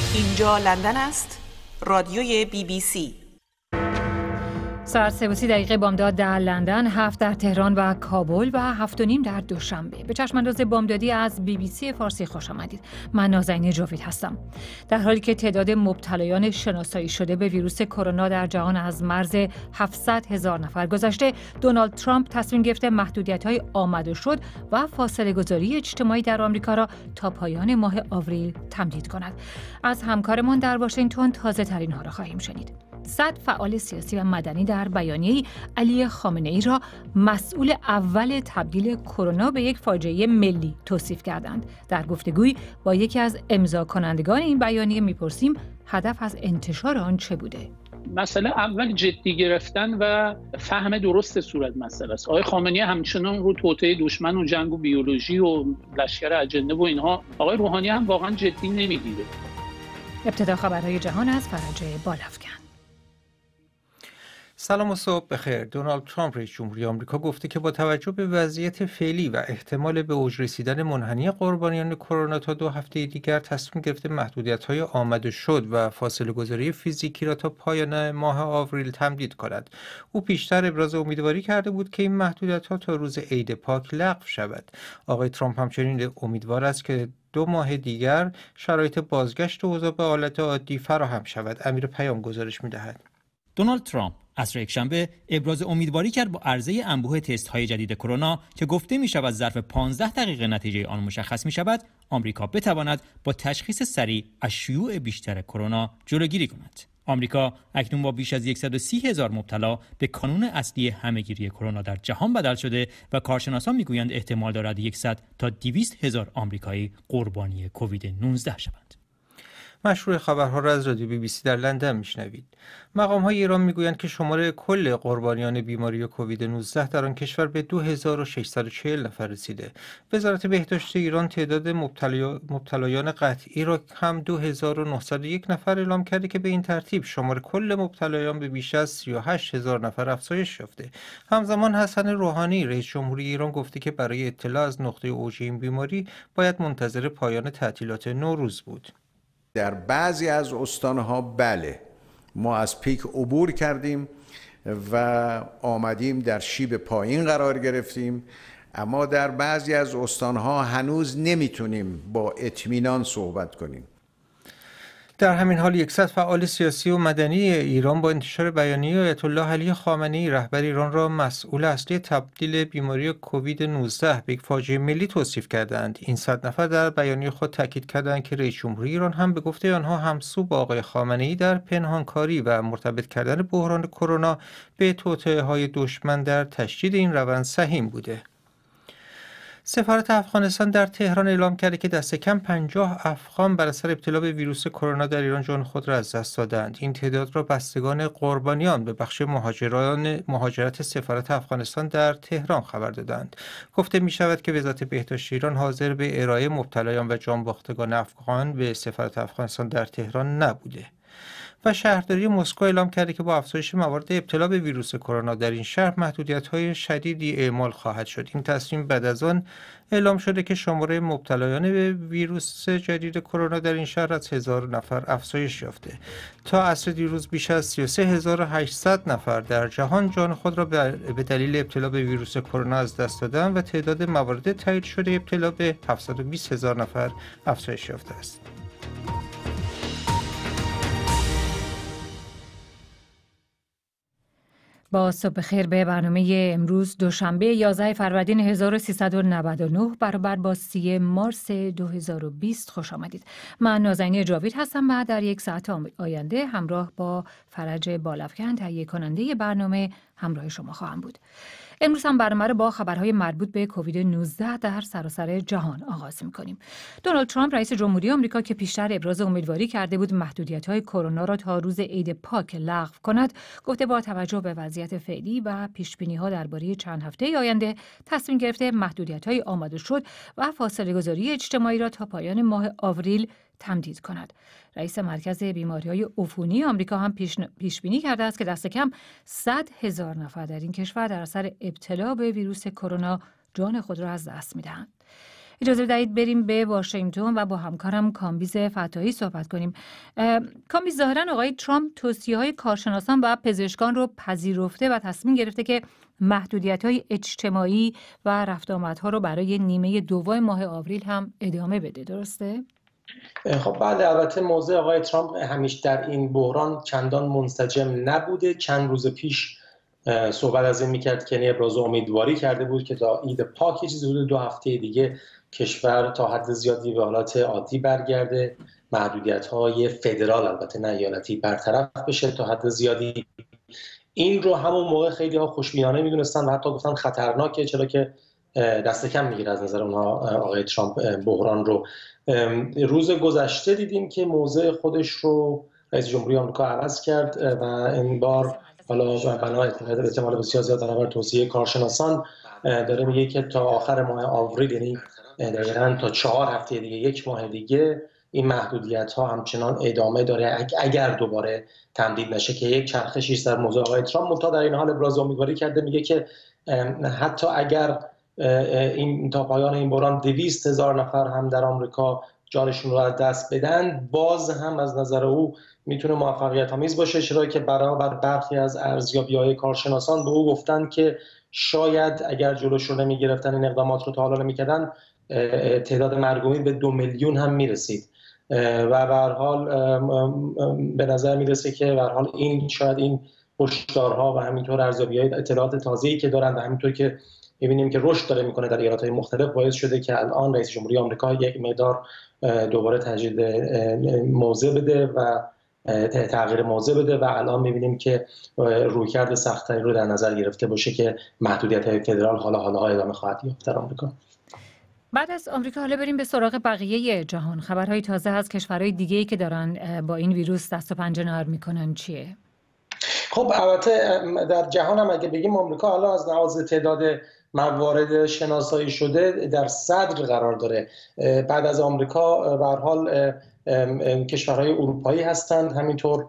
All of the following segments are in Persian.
اینجا لندن است، رادیوی BBC. ساعت 3:30 بامداد در لندن، 7 در تهران و کابل و 7:30 در دوشنبه. به چشمانداز بامدادی از BBC فارسی خوش آمدید. من نازنین جاوید هستم. در حالی که تعداد مبتلایان شناسایی شده به ویروس کرونا در جهان از مرز 700,000 نفر گذشته، دونالد ترامپ تصمیم گرفته محدودیت‌های آمد و شد و فاصله گذاری اجتماعی در آمریکا را تا پایان ماه آوریل تمدید کند. از همکارمان در واشنگتن تازه ترین ها را خواهیم شنید. 100 فعال سیاسی و مدنی در بیانیه‌ای علی خامنه‌ای را مسئول اول تبدیل کرونا به یک فاجعه ملی توصیف کردند. در گفتگویی با یکی از امضا کنندگان این بیانیه می‌پرسیم هدف از انتشار آن چه بوده؟ مسئله اول جدی گرفتن و فهم درست صورت مسئله است. آقای خامنه‌ای همچنان رو توطئه دشمن و جنگ و بیولوژی و لشکر اجنه و اینها، آقای روحانی هم واقعا جدی نمی‌گیره. ابتدا خبرهای جهان از فرج بالافکن. سلام و صبح بخیر. دونالد ترامپ رئیس جمهوری آمریکا گفته که با توجه به وضعیت فعلی و احتمال به اوج رسیدن منحنی قربانیان کرونا تا 2 هفته دیگر تصمیم گرفته محدودیت‌های آمد و شد و فاصله گذاری فیزیکی را تا پایان ماه آوریل تمدید کند. او پیشتر ابراز امیدواری کرده بود که این محدودیت‌ها تا روز عید پاک لغو شود. آقای ترامپ همچنین امیدوار است که 2 ماه دیگر شرایط بازگشت اوضاع به حالت عادی فراهم شود. امیر پیام گزارش می‌دهد. دونالد ترامپ عصر یکشنبه ابراز امیدواری کرد با عرضه انبوه تست‌های جدید کرونا که گفته می‌شود ظرف 15 دقیقه نتیجه آن مشخص می‌شود، آمریکا بتواند با تشخیص سریع از شیوع بیشتر کرونا جلوگیری کند. آمریکا اکنون با بیش از 130,000 مبتلا به کانون اصلی همه‌گیری کرونا در جهان بدل شده و کارشناسان می‌گویند احتمال دارد 100 تا 200,000 آمریکایی قربانی کووید 19 شوند. مشروع خبرها را از رادیو BBC در لندن میشنوید. مقام‌های ایران میگویند که شماره کل قربانیان بیماری کووید 19 در آن کشور به 2640 نفر رسیده. وزارت بهداشت ایران تعداد مبتلایان قطعی را هم 2901 نفر اعلام کرده که به این ترتیب شماره کل مبتلایان به بیش از 38000 نفر افزایش یافته. همزمان حسن روحانی رئیس جمهوری ایران گفته که برای اطلاع از نقطه اوج این بیماری باید منتظر پایان تعطیلات نوروز بود. در بعضی از استانها بله ما از پیک عبور کردیم و آمدیم در شیب پایین قرار گرفتیم، اما در بعضی از استانها هنوز نمیتونیم با اطمینان صحبت کنیم. در همین حال 100 فعال سیاسی و مدنی ایران با انتشار بیانیه آیت الله علی خامنه‌ای رهبر ایران را مسئول اصلی تبدیل بیماری کووید 19 به یک فاجعه ملی توصیف کردند. این 100 نفر در بیانیه خود تاکید کردند که رئیس جمهوری ایران هم به گفته آنها همسو با آقای خامنه‌ای در پنهانکاری و مرتبط کردن بحران کرونا به توطئه‌های دشمن در تشدید این روند سهیم بوده. سفارت افغانستان در تهران اعلام کرده که دست کم 50 افغان بر اثر ابتلا به ویروس کرونا در ایران جان خود را از دست دادند. این تعداد را بستگان قربانیان به بخش مهاجرت سفارت افغانستان در تهران خبر دادند. گفته می شود که وزارت بهداشت ایران حاضر به ارائه مبتلایان و جان باختگان افغان به سفارت افغانستان در تهران نبوده. و شهرداری مسکو اعلام کرده که با افزایش موارد ابتلا به ویروس کرونا در این شهر محدودیت‌های شدیدی اعمال خواهد شد. این تصمیم بعد از آن اعلام شده که شماره مبتلایان به ویروس جدید کرونا در این شهر از 1000 نفر افزایش یافته. تا عصر دیروز بیش از 33800 نفر در جهان جان خود را به دلیل ابتلا به ویروس کرونا از دست دادند و تعداد موارد تایید شده ابتلا به 720,000 نفر افزایش یافته است. با صبح خیر به برنامه امروز دوشنبه 11 فروردین 1399 برابر با 30 مارس 2020 خوش آمدید. من نازنین جاوید هستم و در یک ساعت آینده همراه با فرج بالافکن تهیه کننده برنامه همراه شما خواهم بود. امروز هم برنامه رو با خبرهای مربوط به کووید 19 در سراسر جهان آغاز می‌کنیم. دونالد ترامپ رئیس جمهوری آمریکا که پیشتر ابراز امیدواری کرده بود محدودیت‌های کرونا را تا روز عید پاک لغو کند، گفته با توجه به وضعیت فعلی و پیش‌بینی‌ها درباره چند هفته آینده تصمیم گرفته محدودیت‌های آمد و شد و فاصله‌گذاری اجتماعی را تا پایان ماه آوریل تمدید کند. رئیس مرکز بیماری‌های عفونی آمریکا هم پیش بینی کرده است که دست کم 100,000 نفر در این کشور در اثر ابتلا به ویروس کرونا جان خود را از دست می‌دهند. اجازه بدهید بریم به واشنگتن و با همکارم کامبیز فتاحی صحبت کنیم. کامبیز، ظاهراً آقای ترامپ توصیه‌های کارشناسان و پزشکان رو پذیرفته و تصمیم گرفته که محدودیت‌های اجتماعی و رفت آمدها رو برای نیمه دوم ماه آوریل هم ادامه بده، درسته؟ خب بله، البته موضع آقای ترامپ همیشه در این بحران چندان منسجم نبوده. چند روز پیش صحبت از این میکرد که ابراز امیدواری کرده بود که تا عید پاک چیزی حدود 2 هفته دیگه کشور تا حد زیادی به حالات عادی برگرده، محدودیت‌های فدرال البته نه ایالتی برطرف بشه تا حد زیادی. این رو همون موقع خیلی ها خوشبینانه میدونستن و حتی گفتن خطرناکه، چرا که دست کم میگیره از نظر اونها آقای ترامپ بحران رو. روز گذشته دیدیم که موضع خودش رو رئیس جمهوری آمریکا عوض کرد و این بار حالا بنا احتمال بسیار زیاد بنابر توصیه کارشناسان داره میگه که تا آخر ماه آوریل، یعنی دقیقاً تا 4 هفته دیگه، 1 ماه دیگه، این محدودیت ها همچنان ادامه داره اگر دوباره تمدید نشه، که یک چرخشی است در موضوع آقای ترامپ. منتها در این حال ابراز امیدواری کرده، میگه که حتی اگر این تا پایان این بحران 200,000 نفر هم در آمریکا جانشون رو از دست بدن، باز هم از نظر او میتونه موفقیت آمیز باشه، چرا که برابر برخی از ارزیابی‌های کارشناسان به او گفتن که شاید اگر جلوش رو نمیگرفتن، این اقدامات رو تا حالا نمیکردن، تعداد مرگومین به 2 میلیون هم میرسید و به هر حال به نظر میرسه که به هر حال این شاید این هشدارها و همینطور ارزیابی‌های اطلاعات تازه‌ای که دارن و همینطور که می‌بینیم که رشد داره میکنه در ایالت‌های مختلف، باعث شده که الان رئیس جمهوری آمریکا یک مقدار دوباره تجدید موضع بده و تغییر موضع بده و الان می‌بینیم که رویکرد سخت‌تری رو در نظر گرفته باشه که محدودیت‌های فدرال حالا ادامه خواهد یافت در آمریکا. بعد از آمریکا حالا بریم به سراغ بقیه جهان. خبرهای تازه از کشورهای دیگه‌ای که دارن با این ویروس دست و پنجه نرم میکنن چیه؟ خب البته در جهان هم اگه بگیم آمریکا حالا از لحاظ تعداد موارد شناسایی شده در صدر قرار داره. بعد از آمریکا به هر حال کشورهای اروپایی هستند، همینطور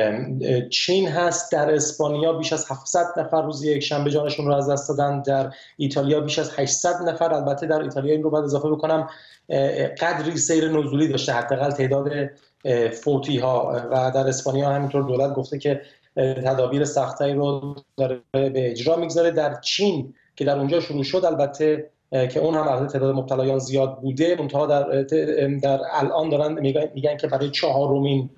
چین هست، در اسپانیا بیش از 700 نفر روز یکشنبه جانشون رو از دست دادن، در ایتالیا بیش از 800 نفر. البته در ایتالیا این رو باید اضافه بکنم قدری سیر نزولی داشته حداقل تعداد فوتی ها، و در اسپانیا همینطور دولت گفته که تدابیر سخت‌تری رو داره به اجرا میگذاره. در چین که در اونجا شروع شد البته که اون هم البته تعداد مبتلایان زیاد بوده، منتها در الان دارن میگن که برای 4مین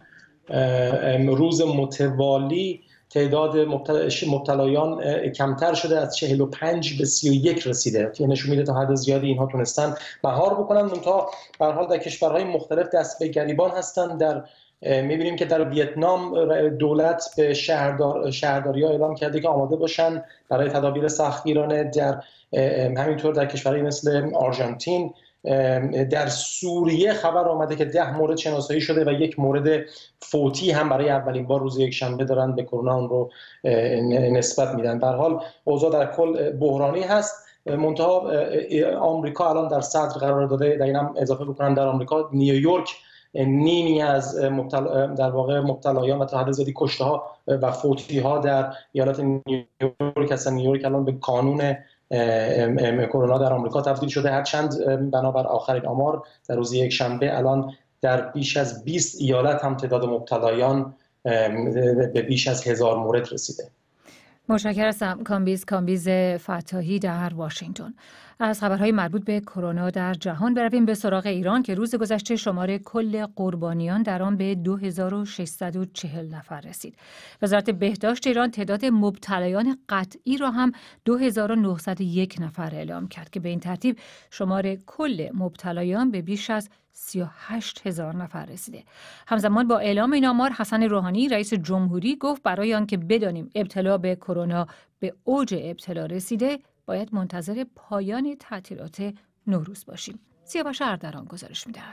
روز متوالی تعداد مبتلایان کمتر شده، از 45 به 31 رسیده که نشون میده تا حد زیادی اینها تونستن مهار بکنن. منتها به هر حال در کشورهای مختلف دست به گریبان هستن. در میبینیم که در ویتنام دولت به شهرداری‌ها اعلام کرده که آماده باشن برای تدابیر سختگیرانه. در همینطور در کشورهای مثل آرژانتین، در سوریه خبر آمده که 10 مورد شناسایی شده و 1 مورد فوتی هم برای اولین بار روز یکشنبه دارن به کرونا اون رو نسبت میدن. به هر حال اوضاع در کل بحرانی هست. منتها آمریکا الان در صدر قرار داده. در اینم اضافه بکنم در آمریکا نیویورک نیمی از در واقع مبتلایان و تا حد زیادی کشته ها و فوتی ها در ایالت نیویورک هستن. نیویورک الان به کانون کرونا در آمریکا تبدیل شده، هرچند بنابر آخرین آمار در روز یکشنبه الان در بیش از 20 ایالت هم تعداد مبتلایان به بیش از 1000 مورد رسیده. متشکرم کامبیز فتاحی در واشنگتن. از خبرهای مربوط به کرونا در جهان برویم به سراغ ایران که روز گذشته شمار کل قربانیان در آن به 2640 نفر رسید. وزارت بهداشت ایران تعداد مبتلایان قطعی را هم 2901 نفر اعلام کرد که به این ترتیب شمار کل مبتلایان به بیش از 38,000 نفر رسیده. همزمان با اعلام این آمار، حسن روحانی رئیس جمهوری گفت برای آنکه بدانیم ابتلا به کرونا به اوج ابتلا رسیده، باید منتظر پایان تعطیلات نوروز باشیم. سیاوش اردران گزارش می‌دهد.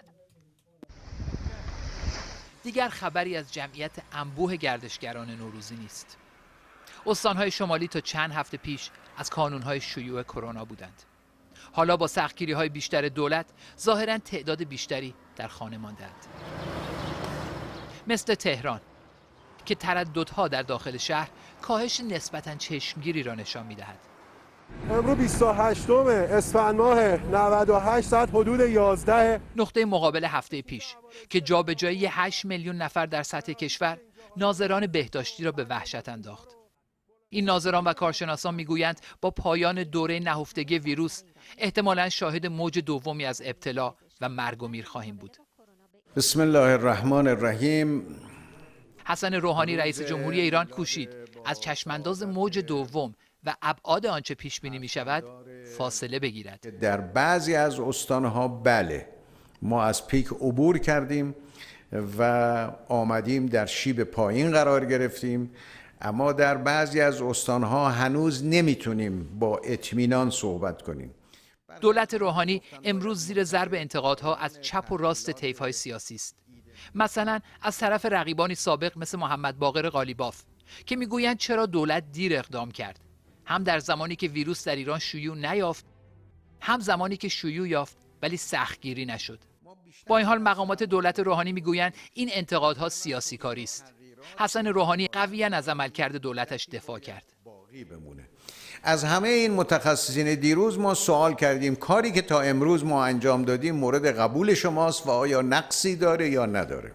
دیگر خبری از جمعیت انبوه گردشگران نوروزی نیست. استان‌های شمالی تا چند هفته پیش از کانون‌های شیوع کرونا بودند. حالا با سختگیری‌های بیشتر دولت ظاهراً تعداد بیشتری در خانه ماندند. مثل تهران که ترددها در داخل شهر کاهش نسبتاً چشمگیری را نشان می‌دهد. امروز 28 اسفند ماه 98 ساعت حدود 11 نقطه مقابل هفته پیش که جابجایی 8 میلیون نفر در سطح کشور ناظران بهداشتی را به وحشت انداخت. این ناظران و کارشناسان میگویند با پایان دوره نهفتگی ویروس احتمالاً شاهد موج دومی از ابتلا و مرگ و میر خواهیم بود. بسم الله الرحمن الرحیم. حسن روحانی رئیس جمهوری ایران کوشید از چشمانداز موج دوم و ابعاد آنچه پیش بینی می شود فاصله بگیرد. در بعضی از استانها بله ما از پیک عبور کردیم و آمدیم در شیب پایین قرار گرفتیم، اما در بعضی از استانها هنوز نمیتونیم با اطمینان صحبت کنیم. دولت روحانی امروز زیر ضرب انتقادها از چپ و راست طیف‌های سیاسی است. مثلا از طرف رقیبانی سابق مثل محمد باقر قالیباف که میگویند چرا دولت دیر اقدام کرد، هم در زمانی که ویروس در ایران شیوع نیافت، هم زمانی که شیوع یافت ولی سختگیری نشد. با این حال مقامات دولت روحانی میگویند این انتقادها سیاسی کاری است. حسن روحانی قویاً از عملکرد دولتش دفاع کرد. از همه این متخصصین دیروز ما سوال کردیم کاری که تا امروز ما انجام دادیم مورد قبول شماست و آیا نقصی داره یا نداره.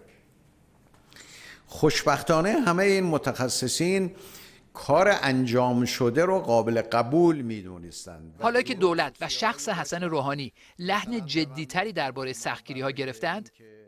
خوشبختانه همه این متخصصین کار انجام شده رو قابل قبول میدونستند. حالا که دولت و شخص حسن روحانی لحن جدیتری درباره سختگیری‌ها گرفتند،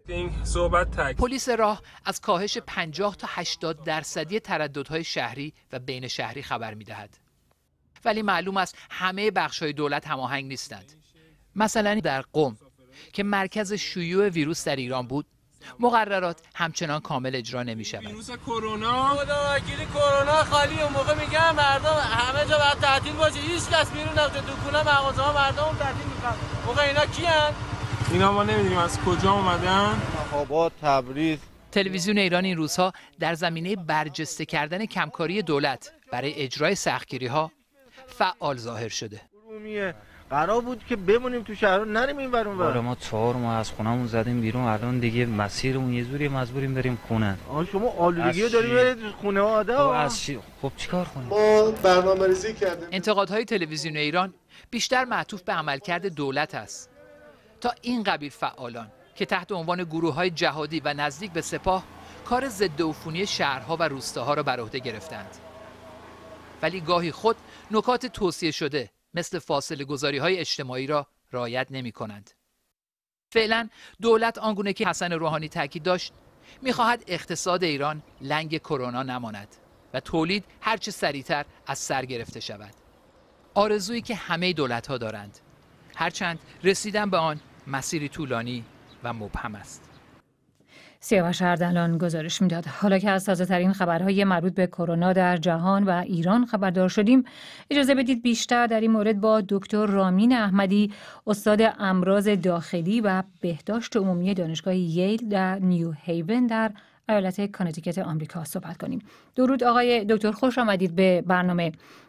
پلیس راه از کاهش 50 تا 80% ترددهای شهری و بین شهری خبر می‌دهد. ولی معلوم است همه بخش‌های دولت هماهنگ نیستند. مثلا در قم که مرکز شیوع ویروس در ایران بود، مقررات همچنان کامل اجرا نمی‌شود. ویروس کرونا، خداوکیلی کرونا خالی اون موقع میگن مردم همه جا باید تعطیل باشه، هیچ کس بیرون نمیاد، دکونه مغازه‌ها مردم تعطیل می‌کنن. موقع اینا کیان؟ اینا ما نمی‌دونیم از کجا اومدن. آباد، تبریز. تلویزیون ایران این روزها در زمینه برجسته کردن کمکاری دولت برای اجرای سختگیری‌ها فعال ظاهر شده. قرار بود که بمونیم تو شهر، نریم این ور اون ور. ما 4 ماه از خونمون زدیم بیرون، الان دیگه مسیرمون یه جوری مجبوریم بریم خونه. شما آلودگیو داریم برید خونه آدم. خب چیکار کنیم؟ ما برنامه‌ریزی کردیم. انتقادهای تلویزیون ایران بیشتر معطوف به عملکرد دولت است. تا این قبیل فعالان که تحت عنوان گروه‌های جهادی و نزدیک به سپاه کار ضد عفونی شهرها و روستاها را بر عهده گرفتند. ولی گاهی خود نکات توصیه شده مثل فاصله گذاری‌های اجتماعی را رعایت نمی‌کنند. فعلا دولت آنگونه که حسن روحانی تاکید داشت می‌خواهد اقتصاد ایران لنگ کرونا نماند و تولید هرچه سریعتر از سر گرفته شود. آرزویی که همه دولت‌ها دارند، هرچند رسیدن به آن مسیری طولانی و مبهم است. سیاوش اردلان گزارش میداد. حالا که از تازه‌ترین خبرهای مربوط به کرونا در جهان و ایران خبردار شدیم، اجازه بدید بیشتر در این مورد با دکتر رامین احمدی، استاد امراض داخلی و بهداشت عمومی دانشگاه ییل در نیو هیون در ایالت کانتیکت آمریکا صحبت کنیم. درود آقای دکتر، خوش آمدید به برنامه.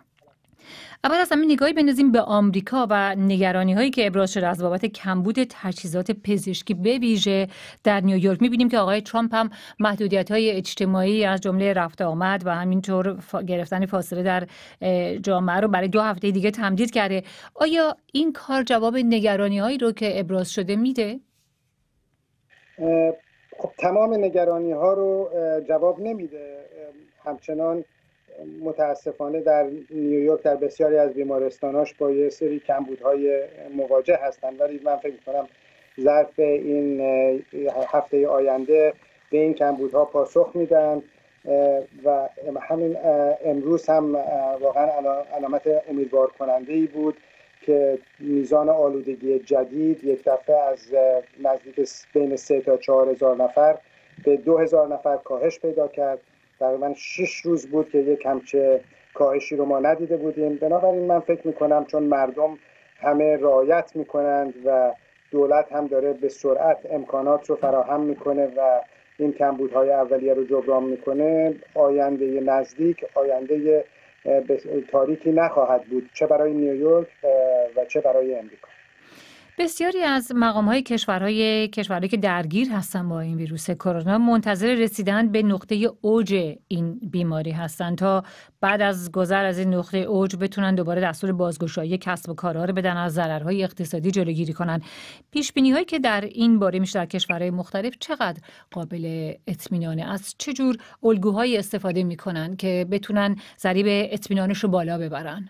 اول از همه نگاهی بندازیم به آمریکا و نگرانی هایی که ابراز شده از بابت کمبود تجهیزات پزشکی به ویژه در نیویورک. می‌بینیم که آقای ترامپ هم محدودیت‌های اجتماعی از جمله رفت آمد و همینطور گرفتن فاصله در جامعه رو برای 2 هفته دیگه تمدید کرده. آیا این کار جواب نگرانی‌هایی رو که ابراز شده میده؟ خب تمام نگرانی‌ها رو جواب نمیده. همچنان متاسفانه در نیویورک در بسیاری از بیمارستاناش با یه سری کمبودهای مواجه هستند، ولی من فکر می‌کنم ظرف این هفته آینده به این کمبودها پاسخ میدن و همین امروز هم واقعا علامت امیدوار کننده‌ای بود که میزان آلودگی جدید یک دفعه از نزدیک بین 3 تا 4 هزار نفر به 2000 نفر کاهش پیدا کرد. تقریبا 6 روز بود که یک همچه کاهشی رو ما ندیده بودیم. بنابراین من فکر میکنم چون مردم همه رعایت میکنند و دولت هم داره به سرعت امکانات رو فراهم میکنه و این کمبودهای اولیه رو جبران میکنه، آینده نزدیک آینده تاریکی نخواهد بود، چه برای نیویورک و چه برای امریکا. بسیاری از مقام‌های کشورهایی که درگیر هستن با این ویروس کرونا منتظر رسیدن به نقطه اوج این بیماری هستند تا بعد از گذر از این نقطه اوج بتونن دوباره دستور بازگشایی کسب و کارها رو بدن، از ضررهای اقتصادی جلوگیری کنن. پیش‌بینی‌هایی که در این باره میشه در کشورهای مختلف چقدر قابل اطمینانه؟ از چه جور الگوهایی استفاده میکنن که بتونن ضریب اطمینانش رو بالا ببرن؟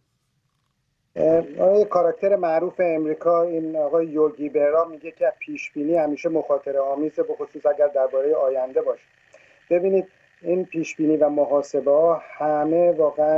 آقای کاراکتر معروف امریکا، این آقای یوگی برا، میگه که پیشبینی همیشه مخاطره آمیزه، به خصوص اگر درباره آینده باشه. ببینید این پیشبینی و محاسبه ها همه واقعا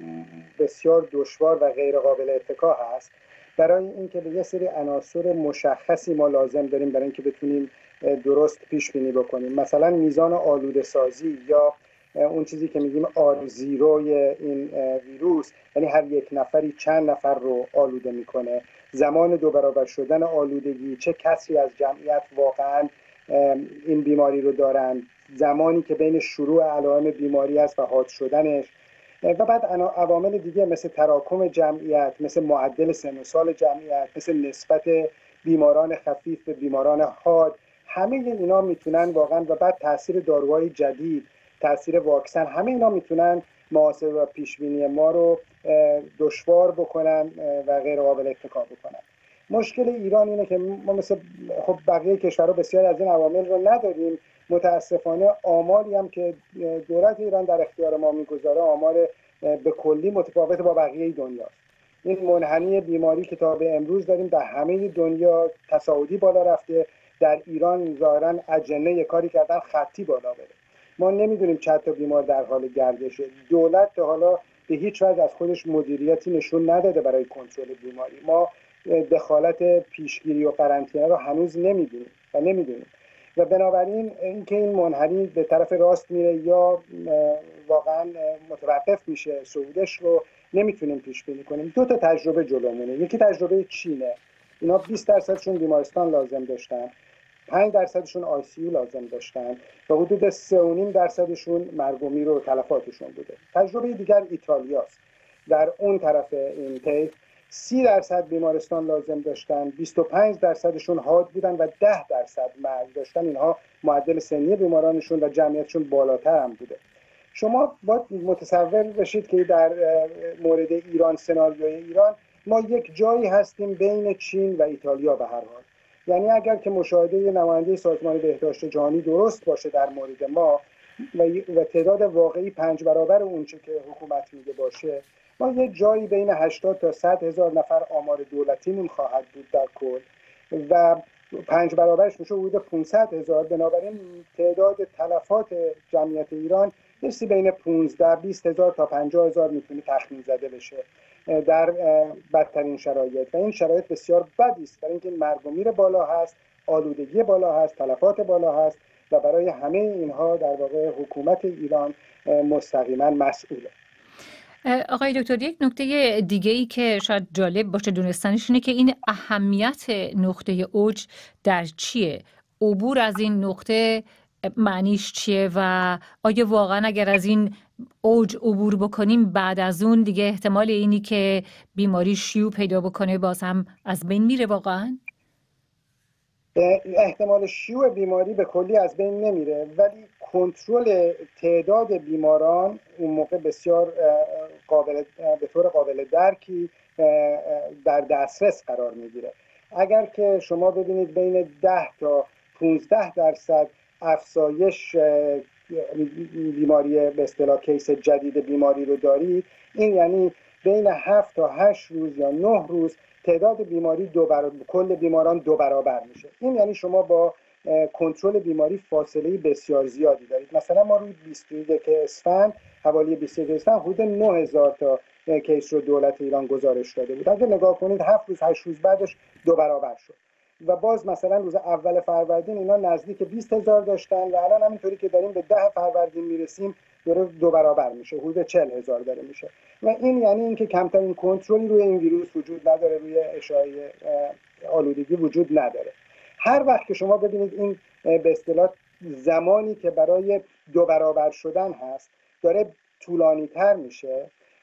بسیار دشوار و غیر قابل اتکا هست، برای اینکه به یه سری عناصر مشخصی ما لازم داریم برای اینکه بتونیم درست پیشبینی بکنیم. مثلا میزان آلوده سازی یا اون چیزی که میگیم R0 این ویروس، یعنی هر یک نفری چند نفر رو آلوده میکنه، زمان 2 برابر شدن آلودگی، چه کسی از جمعیت واقعا این بیماری رو دارن، زمانی که بین شروع علائم بیماری است و حاد شدنش، و بعد عوامل دیگه مثل تراکم جمعیت، مثل معدل سن و سال جمعیت، مثل نسبت بیماران خفیف به بیماران حاد. همه اینا میتونن واقعا، و بعد تاثیر داروهای جدید، تاثیر واکسن، همه اینا میتونن محاسبه و پیشبینی ما رو دشوار بکنن و غیر قابل اتکا بکنن. مشکل ایران اینه که ما مثل خب بقیه کشورها بسیار از این عوامل رو نداریم. متاسفانه آماری هم که دولت ایران در اختیار ما میگذاره آمار به کلی متفاوت با بقیه دنیاست. این منحنی بیماری که تا به امروز داریم در همه دنیا تصاعدی بالا رفته، در ایران ظاهراً اجنه کاری کردن خطی بالا بره. ما نمیدونیم چند تا بیمار در حال گردشه. دولت تا حالا به هیچ وجه از خودش مدیریتی نشون نداده برای کنترل بیماری. ما دخالت پیشگیری و قرنطینه رو هنوز نمیدونیم و بنابراین اینکه این منحنی به طرف راست میره یا واقعا متوقف میشه صعودش رو نمیتونیم پیش بینی کنیم. 2 تا تجربه جلومونه. یکی تجربه چینه، اینا 20% بیمارستان لازم داشتن، 5%شون ICU لازم داشتن و حدود 3.5% مرگ و میر و تلفاتشون بوده. تجربه دیگر ایتالیاست. در اون طرف این طیف 30% بیمارستان لازم داشتن، 25%شون حاد بودن و 10% مرگ داشتن. اینها معدل سنی بیمارانشون و جمعیتشون بالاتر هم بوده. شما باید متصور بشید که در مورد ایران، سناریوی ایران، ما یک جایی هستیم بین چین و ایتالیا به هر حال. یعنی اگر که مشاهده نماینده سازمان بهداشت جهانی درست باشه در مورد ما و تعداد واقعی 5 برابر اون چه که حکومت میگه باشه، ما یه جایی بین 80 تا 100 هزار نفر آمار دولتیمون خواهد بود در کل و 5 برابرش میشه حدود 500 هزار. بنابراین تعداد تلفات جمعیت ایران یه بین 15-20 هزار تا 50 هزار میتونه تخمین زده بشه در بدترین شرایط. و این شرایط بسیار بدی است، برای اینکه مرگ و میر بالا هست، آلودگی بالا هست، تلفات بالا هست و برای همه اینها در واقع حکومت ایران مستقیما مسئوله. آقای دکتر، یک نکته دیگه‌ای که شاید جالب باشه دونستنش اینه که این اهمیت نقطه اوج در چیه؟ عبور از این نقطه معنیش چیه و آیا واقعا اگر از این اوج عبور بکنیم بعد از اون دیگه احتمال اینی که بیماری شیوع پیدا بکنه باز هم از بین میره؟ واقعا احتمال شیوع بیماری به کلی از بین نمیره، ولی کنترل تعداد بیماران اون موقع بسیار به طور قابل درکی در دسترس قرار میگیره. اگر که شما ببینید بین 10 تا 15% افزایش بیماری به اصطلاح کیس جدید بیماری رو دارید، این یعنی بین 7 تا 8 روز یا 9 روز تعداد بیماری کل بیماران 2 برابر میشه. این یعنی شما با کنترل بیماری فاصله بسیار زیادی دارید. مثلا ما روی 21 اسفند، حوالی 21 اسفند حدود 9000 تا کیس رو دولت ایران گزارش داده بود. اگه نگاه کنید 7 روز 8 روز بعدش 2 برابر شد و باز مثلا روز اول فروردین اینا نزدیک 20000 داشتن و الان همینطوری که داریم به 10 فروردین میرسیم داره 2 برابر میشه، حدود 40000 داره میشه. و این یعنی اینکه کمترین کنترلی روی این ویروس وجود نداره، روی اشاعه آلودگی وجود نداره. هر وقت که شما ببینید این به اصطلاح زمانی که برای 2 برابر شدن هست داره طولانی تر میشه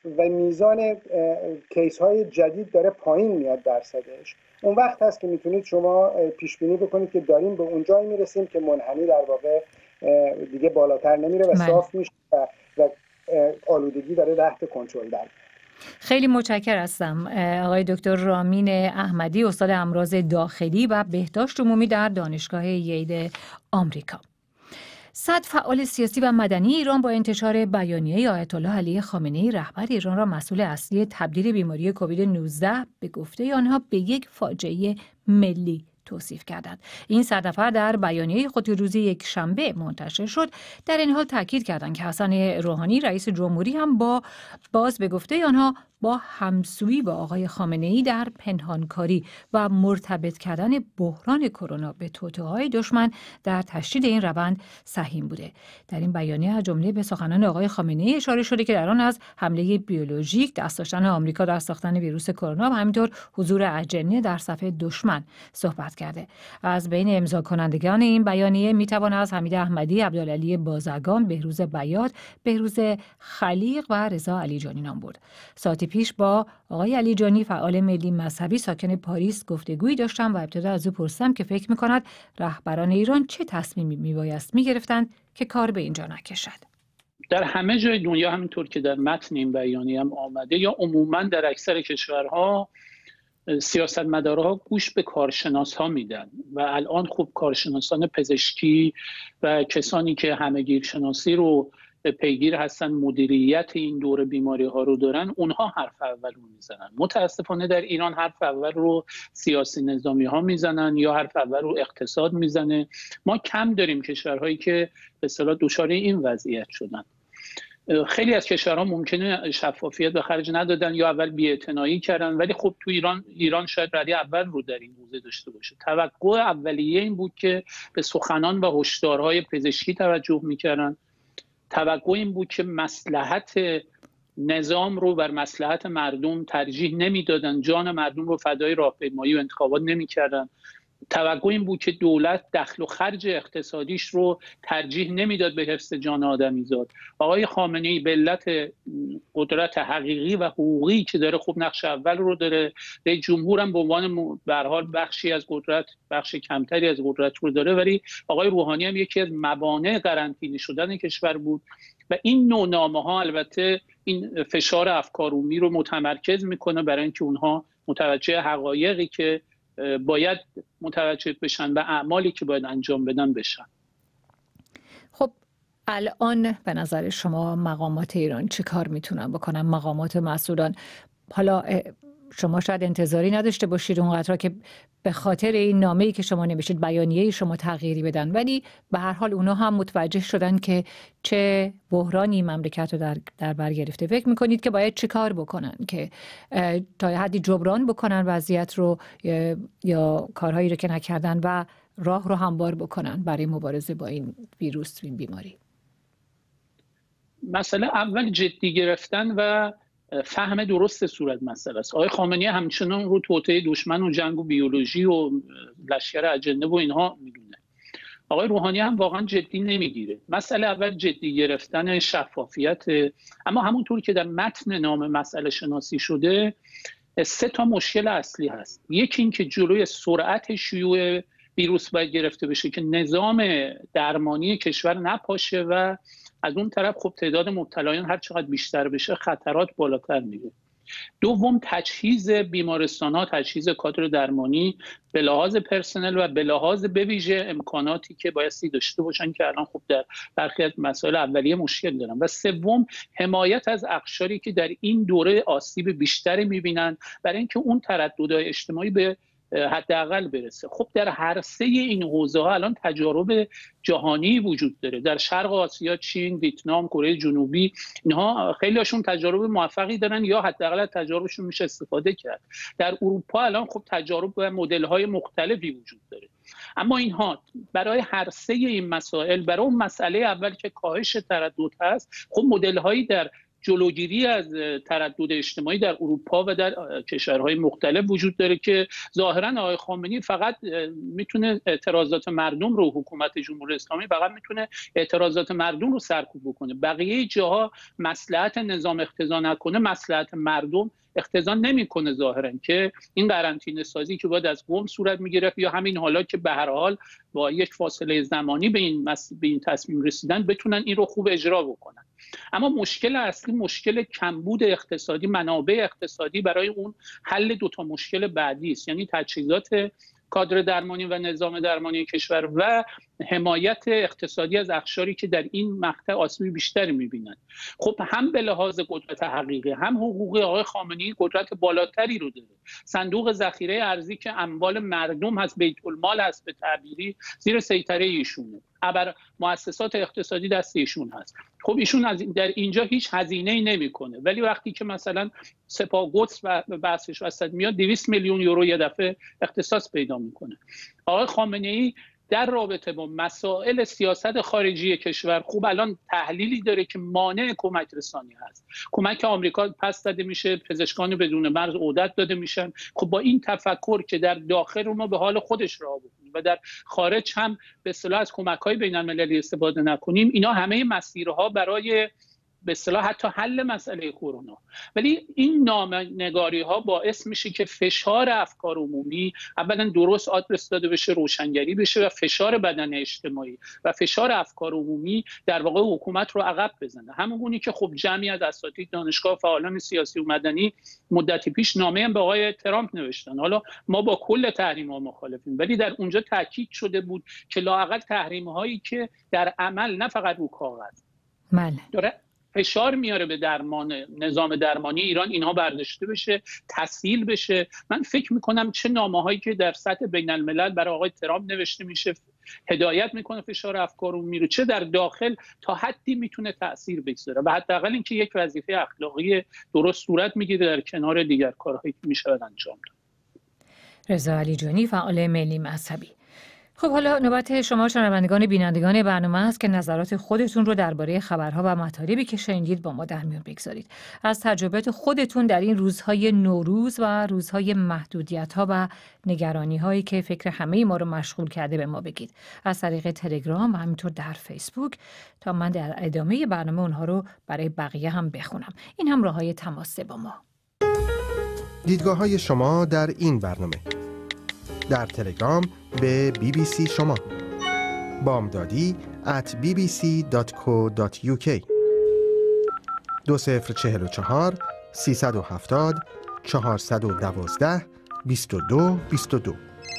و میزان کیس های جدید داره پایین میاد درصدش، اون وقت هست که میتونید شما پیش بینی بکنید که داریم به اون جایی میرسیم که منحنی در واقع دیگه بالاتر نمیره و صاف میشه و آلودگی داره تحت کنترل در. خیلی متشکرم هستم آقای دکتر رامین احمدی، استاد امراض داخلی و بهداشت عمومی در دانشگاه ییل آمریکا. 100 فعال سیاسی و مدنی ایران با انتشار بیانیه آیت الله علی خامنه‌ای رهبر ایران را مسئول اصلی تبدیل بیماری کووید 19 به گفته آنها به یک فاجعه ملی توصیف کردند. این 100 نفر در بیانیه خود روز یکشنبه منتشر شد در این حال تاکید کردند که حسن روحانی رئیس جمهوری هم باز به گفته آنها با همسویی با آقای خامنه‌ای در پنهانکاری و مرتبط کردن بحران کرونا به توطئه‌های دشمن در تشدید این روند سهیم بوده. در این بیانیه از جمله به سخنان آقای خامنه‌ای اشاره شده که در آن از حمله بیولوژیک، دست داشتن آمریکا در ساختن ویروس کرونا و همینطور حضور اجنه در صف دشمن صحبت کرده. از بین امضا کنندگان این بیانیه میتوان از حمید احمدی، عبدالعلی بازرگان، بهروز بیات، بهروز خلیق و رضا علیجانی نام برد. ساعتی پیش با آقای علیجانی فعال ملی مذهبی ساکن پاریس گفتگویی داشتم و ابتدا از او پرسیدم که فکر می‌کند رهبران ایران چه تصمیمی میبایست می‌گرفتند که کار به اینجا نکشد. در همه جای دنیا همینطور که در متن این بیانیه هم آمده یا عموما در اکثر کشورها سیاستمدارها گوش به کارشناس‌ها میدن و الان خوب کارشناسان پزشکی و کسانی که همه‌گیرشناسی رو پیگیر هستن، مدیریت این دور بیماری ها رو دارن، اونها حرف اول رو میزنن. متاسفانه در ایران حرف اول رو سیاسی نظامی ها میزنن یا حرف اول رو اقتصاد میزنه. ما کم داریم کشورهایی که به اصطلاح دچار این وضعیت شدن. خیلی از کشورها ممکنه شفافیت به خرج ندادن یا اول بی‌اعتنایی کردن، ولی خب تو ایران شاید رده اول رو در این حوزه داشته باشه. توقع اولیه این بود که به سخنان و هشدارهای پزشکی توجه میکردن. توقع این بود که مصلحت نظام رو بر مصلحت مردم ترجیح نمیدادن، جان مردم رو فدای راهپیمایی و انتخابات نمیکردن. توقع این بود که دولت دخل و خرج اقتصادیش رو ترجیح نمیداد به حفظ جان آدمیزاد. آقای خامنه‌ای به علت قدرت حقیقی و حقوقی که داره خوب نقش اول رو داره، رئیس جمهور هم به عنوان به هر حال بخشی از قدرت، بخش کمتری از قدرت رو داره، ولی آقای روحانی هم یکی از موانع قرنطینه شدن کشور بود و این نوع نامه‌ها البته این فشار افکارعمومی رو متمرکز میکنه برای اینکه اونها متوجه حقایقی که باید متوجه بشن و اعمالی که باید انجام بدن بشن. خب الان به نظر شما مقامات ایران چه کار میتونن بکنن؟ مقامات مسئولان، حالا شما شاید انتظاری نداشته باشید اونقدر که به خاطر این نامه‌ای که شما نوشتید، بیانیه‌ای شما تغییری بدن، ولی به هر حال اونا هم متوجه شدن که چه بحرانی مملکت رو در بر گرفته. فکر میکنید که باید چه کار بکنن که تا حدی جبران بکنن وضعیت رو یا کارهایی رو که نکردن و راه رو هموار بکنن برای مبارزه با این ویروس، این بیماری؟ مسئله اول جدی گرفتن و فهم درست صورت مسئله است. آقای خامنه‌ای همچنان رو توطئه دشمن و جنگ و بیولوژی و لشکر اجنه و اینها میدونه. آقای روحانی هم واقعا جدی نمیگیره. مسئله اول جدی گرفتن شفافیت، اما همونطور که در متن نام مسئله شناسی شده 3 تا مشکل اصلی هست. یکی این که جلوی سرعت شیوع ویروس باید گرفته بشه که نظام درمانی کشور نپاشه و از اون طرف خب تعداد مبتلایان هر چقدر بیشتر بشه خطرات بالاتر میره. دوم تجهیز بیمارستان‌ها، تجهیز کادر درمانی به لحاظ پرسنل و به لحاظ به ویژه امکاناتی که بایستی داشته باشن که الان خب در برخی از مسائل اولیه مشکل دارن. و سوم حمایت از اقشاری که در این دوره آسیب بیشتری میبینن برای اینکه اون ترددهای اجتماعی به حداقل برسه. خب در هر 3 این حوزه ها الان تجارب جهانی وجود داره. در شرق آسیا، چین، ویتنام، کره جنوبی، اینها خیلی هاشون تجارب موفقی دارن یا حداقل از تجاربشون میشه استفاده کرد. در اروپا الان خب تجارب و مدل های مختلفی وجود داره. اما اینها برای هر 3 این مسائل، برای اون مسئله اول که کاهش تردد هست، خب مدل هایی در جلوگیری از تردد اجتماعی در اروپا و در کشورهای مختلف وجود داره که ظاهرا آقای خامنه‌ای فقط میتونه اعتراضات مردم رو، حکومت جمهوری اسلامی فقط میتونه اعتراضات مردم رو سرکوب بکنه. بقیه جاها مصلحت نظام اقتضا نکنه، مصلحت مردم اقتضا نمیکنه ظاهرا که این قرنطینه سازی که باید از قم صورت میگرفت یا همین حالا که به هر حال با یک فاصله زمانی به این تصمیم رسیدن بتونن این رو خوب اجرا بکنن. اما مشکل اصلی مشکل کمبود اقتصادی، منابع اقتصادی برای اون حل دوتا مشکل بعدی است، یعنی تجهیزات کادر درمانی و نظام درمانی کشور و حمایت اقتصادی از اقشاری که در این مقطع آسیب بیشتری می‌بینند. خب هم به لحاظ قدرت حقیقی هم حقوقی آقای خامنه‌ای قدرت بالاتری رو داره. صندوق ذخیره ارزی که اموال مردم هست، بیت المال هست به تعبیری، زیر سیطره ایشونه. ابر مؤسسات اقتصادی دست ایشون هست. خب ایشون در اینجا هیچ هزینه‌ای نمی‌کنه، ولی وقتی که مثلا سپاه قدس و بحثش وسط میاد 200 میلیون یورو یه دفعه اختصاص پیدا میکنه. آقای خامنه‌ای در رابطه با مسائل سیاست خارجی کشور خوب الان تحلیلی داره که مانع کمک رسانی هست. کمک آمریکا پس داده میشه، پزشکان بدون مرز عودت داده میشن. خب با این تفکر که در داخل ما به حال خودش راه بکنیم و در خارج هم به اصطلاح از کمک‌های بین‌المللی استفاده نکنیم، اینا همه مسیرها برای به اصطلاح حتی حل مسئله کرونا. ولی این نامه‌نگاری ها باعث میشه که فشار افکار عمومی اولا درست آدرس داده بشه، روشنگری بشه و فشار بدن اجتماعی و فشار افکار عمومی در واقع حکومت رو عقب بزنه. همونگونی که خب جمعی از اساتید دانشگاه، فعالان سیاسی و مدنی مدتی پیش نامه هم به آقای ترامپ نوشتن. حالا ما با کل تحریم‌ها مخالفیم، ولی در اونجا تاکید شده بود که لااقل تحریم‌هایی که در عمل نه فقط رو کاغذ داره فشار میاره به نظام درمانی ایران، اینها برداشته بشه، تسهیل بشه. من فکر میکنم چه نامه‌هایی که در سطح بین الملل برای آقای ترامپ نوشته میشه هدایت میکنه فشار افکار عمومی رو، چه در داخل تا حدی میتونه تاثیر بگذاره و حداقل اینکه یک وظیفه اخلاقی درست صورت میگیره در کنار دیگر کارهایی که میشه انجام داد. رضا علیجانی، فعال ملی مذهبی. خب حالا نوبت شما شنوندگان بینندگان برنامه است که نظرات خودتون رو درباره خبرها و مطالبی که شنیدید با ما در میون بگذارید. از تجربیات خودتون در این روزهای نوروز و روزهای محدودیت‌ها و نگرانی‌هایی که فکر همه ما رو مشغول کرده به ما بگید. از طریق تلگرام و همینطور در فیسبوک تا من در ادامه برنامه اونها رو برای بقیه هم بخونم. این هم راه‌های تماس با ما. دیدگاه‌های شما در این برنامه: در تلگرام به BBC شما، بامدادی @bbc.co.uk، 2044 370 412 2222.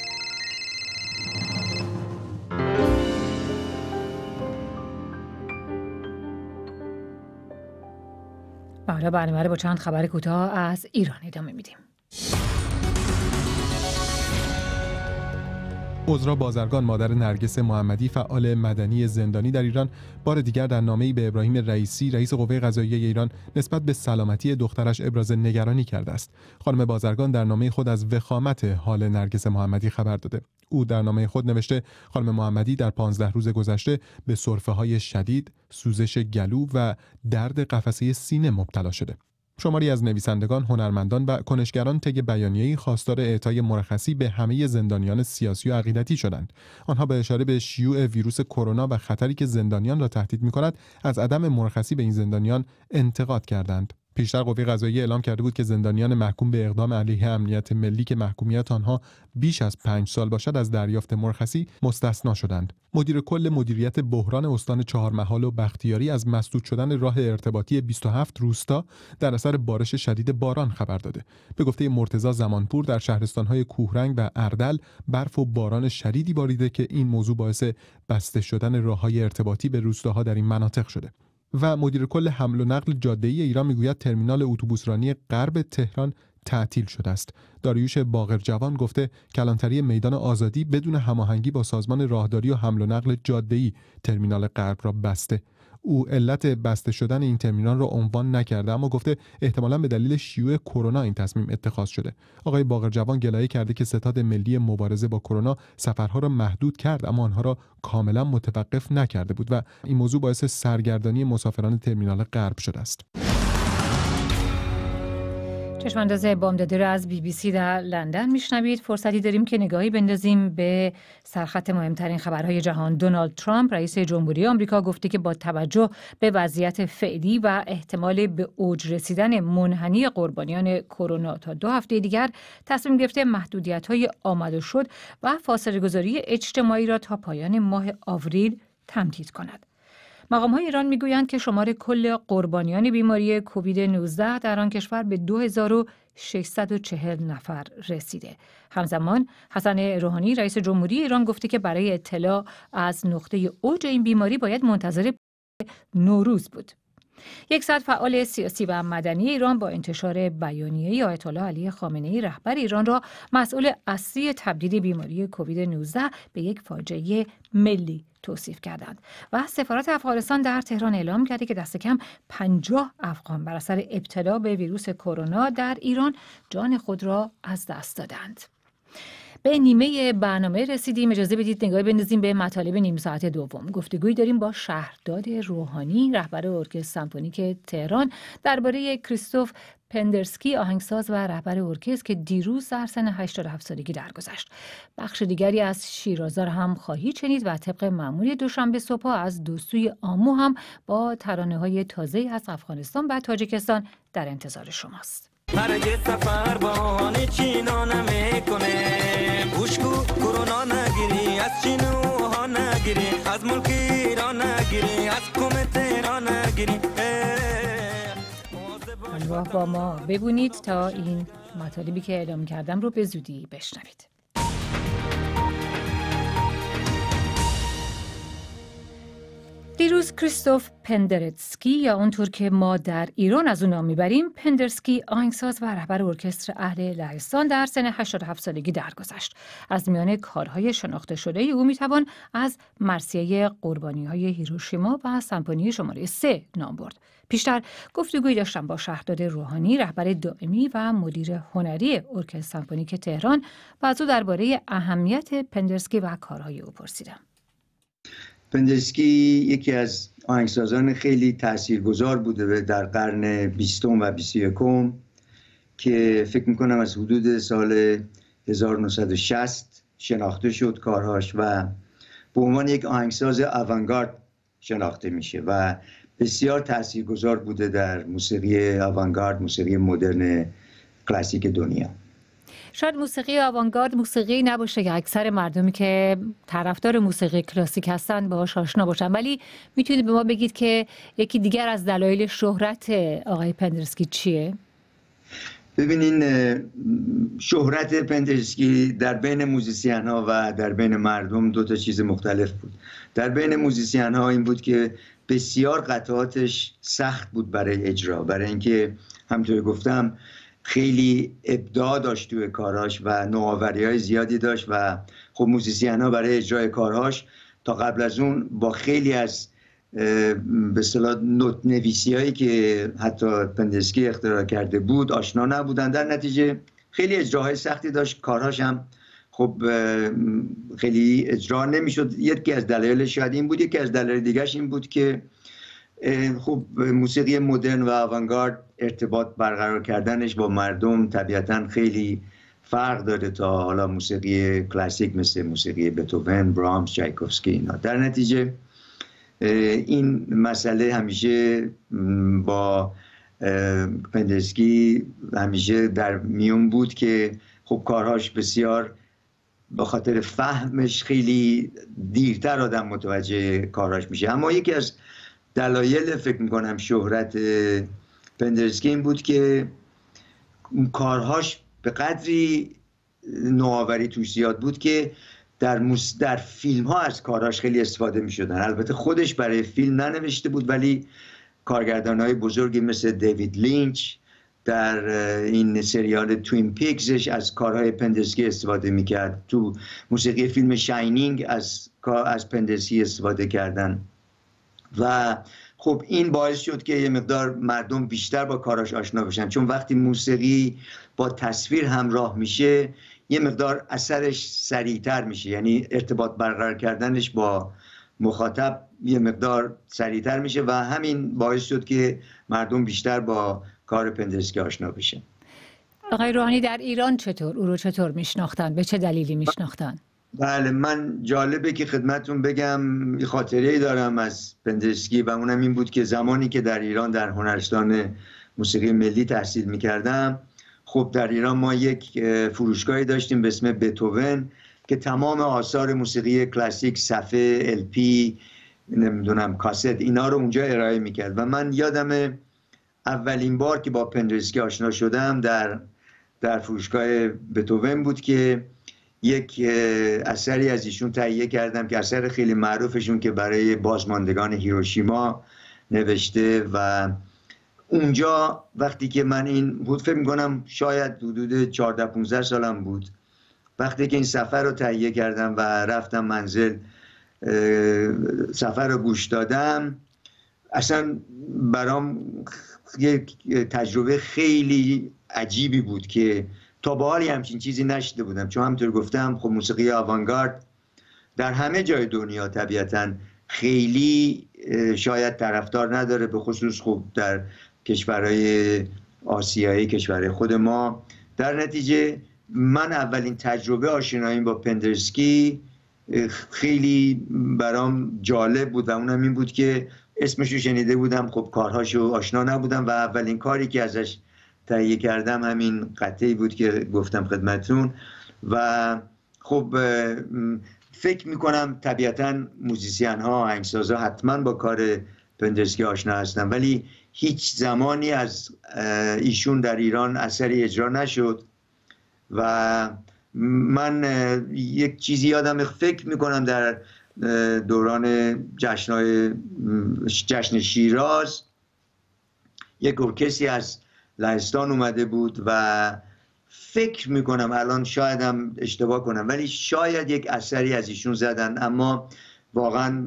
حالا برنامه رو با چند خبر کوتاه از ایران ادامه میدیم. عذرا بازرگان، مادر نرگس محمدی، فعال مدنی زندانی در ایران، بار دیگر در نامه‌ای به ابراهیم رئیسی، رئیس قوه قضاییه ایران، نسبت به سلامتی دخترش ابراز نگرانی کرده است. خانم بازرگان در نامه خود از وخامت حال نرگس محمدی خبر داده. او در نامه خود نوشته خانم محمدی در 15 روز گذشته به سرفه‌های شدید، سوزش گلو و درد قفسه سینه مبتلا شده. شماری از نویسندگان، هنرمندان و کنشگران طی بیانیه‌ای خواستار اعطای مرخصی به همه زندانیان سیاسی و عقیدتی شدند. آنها به اشاره به شیوع ویروس کرونا و خطری که زندانیان را تهدید می‌کند، از عدم مرخصی به این زندانیان انتقاد کردند. پیشتر قوه قضاییه اعلام کرده بود که زندانیان محکوم به اقدام علیه امنیت ملی که محکومیت آنها بیش از 5 سال باشد از دریافت مرخصی مستثنا شدند. مدیر کل مدیریت بحران استان چهارمحال و بختیاری از مسدود شدن راه ارتباطی 27 روستا در اثر بارش شدید باران خبر داده. به گفته مرتضی زمانپور، در شهرستان‌های کوهرنگ و اردل برف و باران شدیدی باریده که این موضوع باعث بسته شدن راه‌های ارتباطی به روستاها در این مناطق شده. و مدیر کل حمل و نقل جاده‌ای ایران میگوید ترمینال اتوبوسرانی غرب تهران تعطیل شده است. داریوش باقرجوان گفته کلانتری میدان آزادی بدون هماهنگی با سازمان راهداری و حمل و نقل جاده‌ای ترمینال غرب را بسته. او علت بسته شدن این ترمینال را عنوان نکرده، اما گفته احتمالاً به دلیل شیوع کرونا این تصمیم اتخاذ شده. آقای باقرجوان گلایه کرده که ستاد ملی مبارزه با کرونا سفرها را محدود کرد، اما آنها را کاملا متوقف نکرده بود و این موضوع باعث سرگردانی مسافران ترمینال غرب شده است. چشمانداز بامداده را از BBC در لندن میشنوید. فرصتی داریم که نگاهی بندازیم به سرخط مهمترین خبرهای جهان. دونالد ترامپ رئیس جمهوری آمریکا گفته که با توجه به وضعیت فعلی و احتمال به اوج رسیدن منحنی قربانیان کرونا تا 2 هفته دیگر تصمیم گرفته محدودیت‌های آمد و شد و فاصله‌گذاری اجتماعی را تا پایان ماه آوریل تمدید کند. مقام‌های ایران میگویند که شمار کل قربانیان بیماری کووید 19 در آن کشور به 2640 نفر رسیده. همزمان حسن روحانی رئیس جمهوری ایران گفته که برای اطلاع از نقطه اوج این بیماری باید منتظر نوروز بود. 100 فعال سیاسی و مدنی ایران با انتشار بیانیه آیت الله علی خامنه‌ای رهبر ایران را مسئول اصلی تبدیل بیماری کووید 19 به یک فاجعه ملی توصیف کردند و سفارت افغانستان در تهران اعلام کرده که دست کم 50 افغان بر اثر ابتلا به ویروس کرونا در ایران جان خود را از دست دادند. به نیمه برنامه رسیدیم. اجازه بدید نگاهی بندازیم به مطالب نیم ساعت دوم. گفتگویی داریم با شهرداد روحانی رهبر ارکستر سمفونیک تهران درباره کریستوف پندرسکی آهنگساز و رهبر ارکستر که دیروز در سن 87 سالگی درگذشت. بخش دیگری از شیرازار هم خواهید شنید و طبق معمول دوشنبه صبح از دو سوی آمو هم با ترانه‌های تازه از افغانستان و تاجیکستان در انتظار شماست. هرگز سفر بهانه چینا نمیکنه، بوشکو کرونا نگیری، از چینوها نگیری، از ملک ایران نگیری، از کمت ایران نگیری. همراه با ما ببونید تا این مطالبی که اعلام کردم رو به زودی بشنوید. دیروز کریستوف پندرسکی یا اونطور که ما در ایران از اون نام میبریم پندرسکی آهنگساز و رهبر ارکستر اهل لهستان در سن 87 سالگی درگذشت. از میان کارهای شناخته شده او میتوان از مرثیه قربانی‌های هیروشیما و سمفونی شماره 3 نام برد. پیشتر گفتگویی داشتم با شهرداد روحانی رهبر دائمی و مدیر هنری ارکستر سمفونیک تهران و از او درباره اهمیت پندرسکی و کارهای او پرسیدم. پندرسکی یکی از آهنگسازان خیلی تاثیرگذار بوده در قرن 20 و 21 که فکر میکنم از حدود سال 1960 شناخته شد کارهاش و به عنوان یک آهنگساز آوانگارد شناخته میشه و بسیار تاثیرگذار بوده در موسیقی آوانگارد، موسیقی مدرن کلاسیک دنیا. شاید موسیقی آوانگارد موسیقی نباشه که اکثر مردمی که طرفدار موسیقی کلاسیک هستن باهاش آشنا باشن، ولی میتونید به ما بگید که یکی دیگر از دلایل شهرت آقای پندرسکی چیه؟ ببینین شهرت پندرسکی در بین موزیسین ها و در بین مردم دو تا چیز مختلف بود. در بین موزیسین ها این بود که بسیار قطعاتش سخت بود برای اجرا، برای اینکه همونطور گفتم خیلی ابداع داشت توی کاراش و نوآوری‌های زیادی داشت و خب موزیسین‌ها برای اجرای کارهاش تا قبل از اون با خیلی از به اصطلاح نوت نویسی‌هایی که حتی پندرسکی اختراع کرده بود آشنا نبودن. در نتیجه خیلی اجراهای سختی داشت، کارهاش هم خب خیلی اجرا نمی‌شد. یکی از دلایلش شاید این بود، یکی از دلایل دیگه‌ش این بود که خب موسیقی مدرن و آوانگارد ارتباط برقرار کردنش با مردم طبیعتاً خیلی فرق داره تا حالا موسیقی کلاسیک مثل موسیقی بتوون، برامز، چایکوفسکی اینا. در نتیجه این مسئله همیشه با پندرسکی همیشه در میون بود که خب کارهاش بسیار به خاطر فهمش خیلی دیرتر آدم متوجه کارهاش میشه. اما یکی از دلایل فکر میکنم شهرت پندرسکی این بود که کارهاش به قدری نوآوری توش زیاد بود که در فیلم ها از کارهاش خیلی استفاده میشدن. البته خودش برای فیلم ننوشته بود ولی کارگردان های بزرگی مثل دیوید لینچ در این سریال توین پیکزش از کارهای پندرسکی استفاده میکرد. تو موسیقی فیلم شاینینگ از پندرسکی استفاده کردن و خب این باعث شد که یه مقدار مردم بیشتر با کاراش آشنا بشن، چون وقتی موسیقی با تصویر همراه میشه یه مقدار اثرش سریعتر میشه، یعنی ارتباط برقرار کردنش با مخاطب یه مقدار سریعتر میشه و همین باعث شد که مردم بیشتر با کار پندرسکی آشنا بشن. آقای روحانی در ایران چطور؟ او رو چطور میشناختن؟ به چه دلیلی میشناختن؟ بله، من جالبه که خدمتون بگم خاطره‌ای دارم از پندرسکی و اونم این بود که زمانی که در ایران در هنرستان موسیقی ملی تحصیل میکردم، خب در ایران ما یک فروشگاهی داشتیم به اسم بتوون که تمام آثار موسیقی کلاسیک، صفحه، LP، نمیدونم کاست، اینا رو اونجا ارائه میکرد و من یادم اولین بار که با پندرسکی آشنا شدم در فروشگاه بتوون بود که یک اثری از ایشون تهیه کردم که اثر خیلی معروفشون که برای بازماندگان هیروشیما نوشته و اونجا وقتی که من این بود فکر می‌کنم شاید حدود 14-15 سالم بود، وقتی که این سفر رو تهیه کردم و رفتم منزل سفر رو گوش دادم، اصلا برام یک تجربه خیلی عجیبی بود که تا به حال همچین چیزی نشده بودم، چون همونطور گفتم خب موسیقی آوانگارد در همه جای دنیا طبیعتاً خیلی شاید طرفدار نداره، به خصوص خب در کشورهای آسیایی، کشورهای خود ما. در نتیجه من اولین تجربه آشناییم با پندرسکی خیلی برام جالب بود و اونم این بود که اسمشو شنیده بودم، خب کارهاشو آشنا نبودم و اولین کاری که ازش تهیه کردم همین قطعی بود که گفتم خدمتون و خب فکر میکنم طبیعتاً موزیسین ها، آهنگسازها حتما با کار پندرسکی آشنا هستن، ولی هیچ زمانی از ایشون در ایران اثری اجرا نشد و من یک چیزی یادم فکر میکنم در دوران جشن شیراز یک ارکستری از لهستان اومده بود و فکر میکنم الان شاید هم اشتباه کنم ولی شاید یک اثری از ایشون زدن، اما واقعا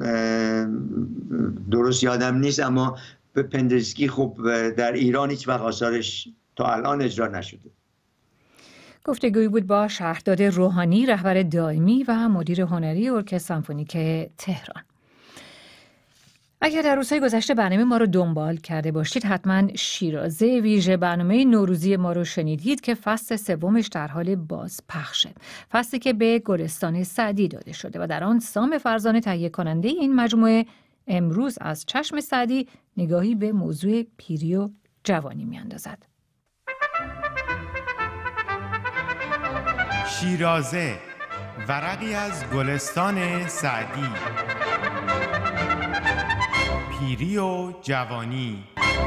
درست یادم نیست. اما به پندرسکی خب در ایران هیچ وقت آثارش تا الان اجرا نشده. گفتگویی بود با شهرداد روحانی، رهبر دائمی و مدیر هنری ارکستر سمفونیک تهران. اگر در روزهای گذشته برنامه ما رو دنبال کرده باشید حتما شیرازه ویژه برنامه نوروزی ما رو شنیدید که فصل سومش در حال بازپخشه، فصلی که به گلستان سعدی داده شده و در آن سام فرزانه تهیه کننده این مجموعه امروز از چشم سعدی نگاهی به موضوع پیری و جوانی میاندازد. شیرازه، ورقی از گلستان سعدی. پیری و جوانی.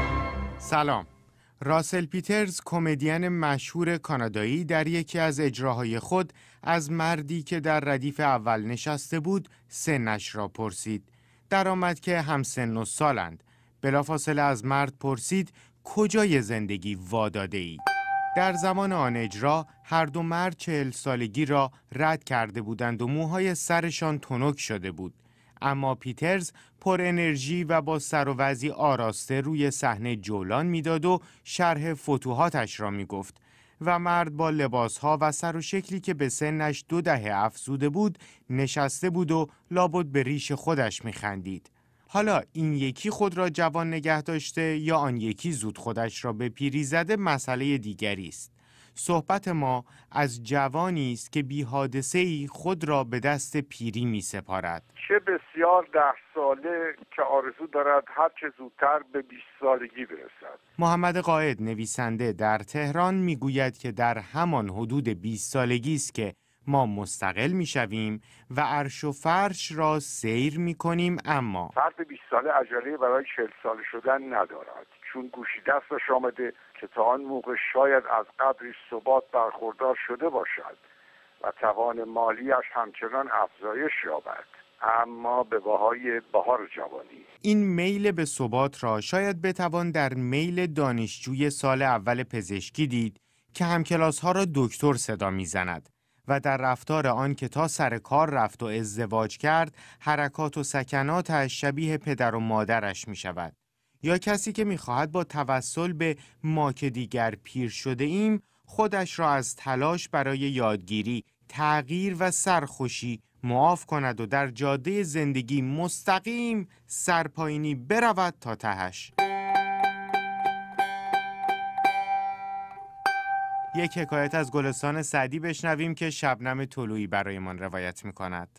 سلام. راسل پیترز، کمدین مشهور کانادایی، در یکی از اجراهای خود از مردی که در ردیف اول نشسته بود سنش را پرسید. درآمد که همسن و سالند. بلافاصله از مرد پرسید کجای زندگی واداده ای؟ در زمان آن اجرا هر دو مرد 40 سالگی را رد کرده بودند و موهای سرشان تنک شده بود. اما پیترز پر انرژی و با سر و وضعی آراسته روی صحنه جولان میداد و شرح فتوحاتش را میگفت و مرد با لباسها و سر و شکلی که به سنش 2 دهه افزوده بود نشسته بود و لابد به ریش خودش میخندید. حالا این یکی خود را جوان نگه داشته یا آن یکی زود خودش را به پیری زده مسئله دیگری است. صحبت ما از جوانی است که بی حادثه‌ای خود را به دست پیری می سپارد. چه بسیار 10 ساله که آرزو دارد هر چه زودتر به 20 سالگی برسد. محمد قائد، نویسنده، در تهران می گوید که در همان حدود 20 سالگی است که ما مستقل می شویم و عرش و فرش را سیر می کنیم، اما فرد 20 ساله عجله برای 40 ساله شدن ندارد، چون گوشی دستش آمده که تا آن موقع شاید از قدری ثبات برخوردار شده باشد و توان مالیش همچنان افزایش یابد، اما به بهای بهار جوانی. این میل به ثبات را شاید بتوان در میل دانشجوی سال اول پزشکی دید که همکلاس‌ها را دکتر صدا می‌زند و در رفتار آن که تا سر کار رفت و ازدواج کرد حرکات و سکناتش شبیه پدر و مادرش می‌شود. یا کسی که می‌خواهد با توسل به ما که دیگر پیر شده ایم خودش را از تلاش برای یادگیری، تغییر و سرخوشی معاف کند و در جاده زندگی مستقیم سرپایینی برود تا تهش. یک حکایت از گلستان سعدی بشنویم که شبنم طلویی برایمان روایت می‌کند.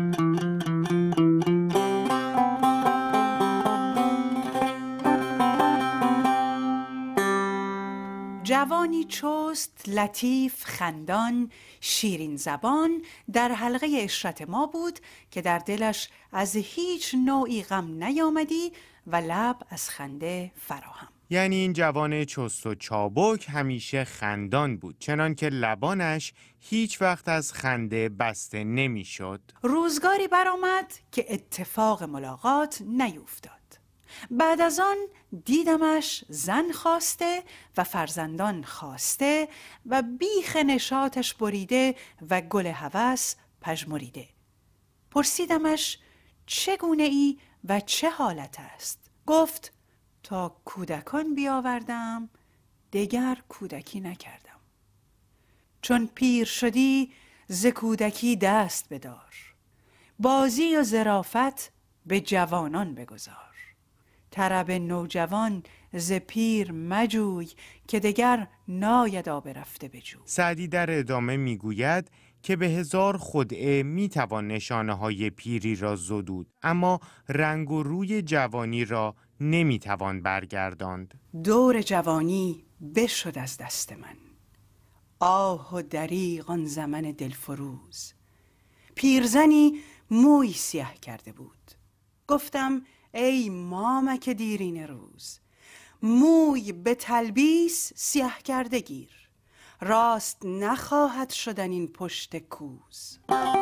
جوانی چست، لطیف، خندان، شیرین زبان در حلقه عشرت ما بود که در دلش از هیچ نوعی غم نیامدی و لب از خنده فراهم. یعنی این جوان چست و چابک همیشه خندان بود، چنان که لبانش هیچ وقت از خنده بسته نمیشد. روزگاری برآمد که اتفاق ملاقات نیفتاد. بعد از آن دیدمش زن خواسته و فرزندان خواسته و بیخ نشاطش بریده و گل هوس پژمریده. پرسیدمش چگونه ای و چه حالت است؟ گفت تا کودکان بیاوردم دگر کودکی نکردم. چون پیر شدی ز کودکی دست بدار، بازی و ظرافت به جوانان بگذار. طرب نوجوان ز پیر مجوی که دگر ناید آب رفته بجو. سعدی در ادامه میگوید که به هزار خدعه میتوان نشانه های پیری را زدود، اما رنگ و روی جوانی را نمیتوان برگرداند. دور جوانی بشد از دست من، آه و دریغ آن زمن دلفروز. پیرزنی موی سیاه کرده بود. گفتم ای مامک دیرین روز، موی به تلبیس سیاه کرده گیر، راست نخواهد شدن این پشت کوز.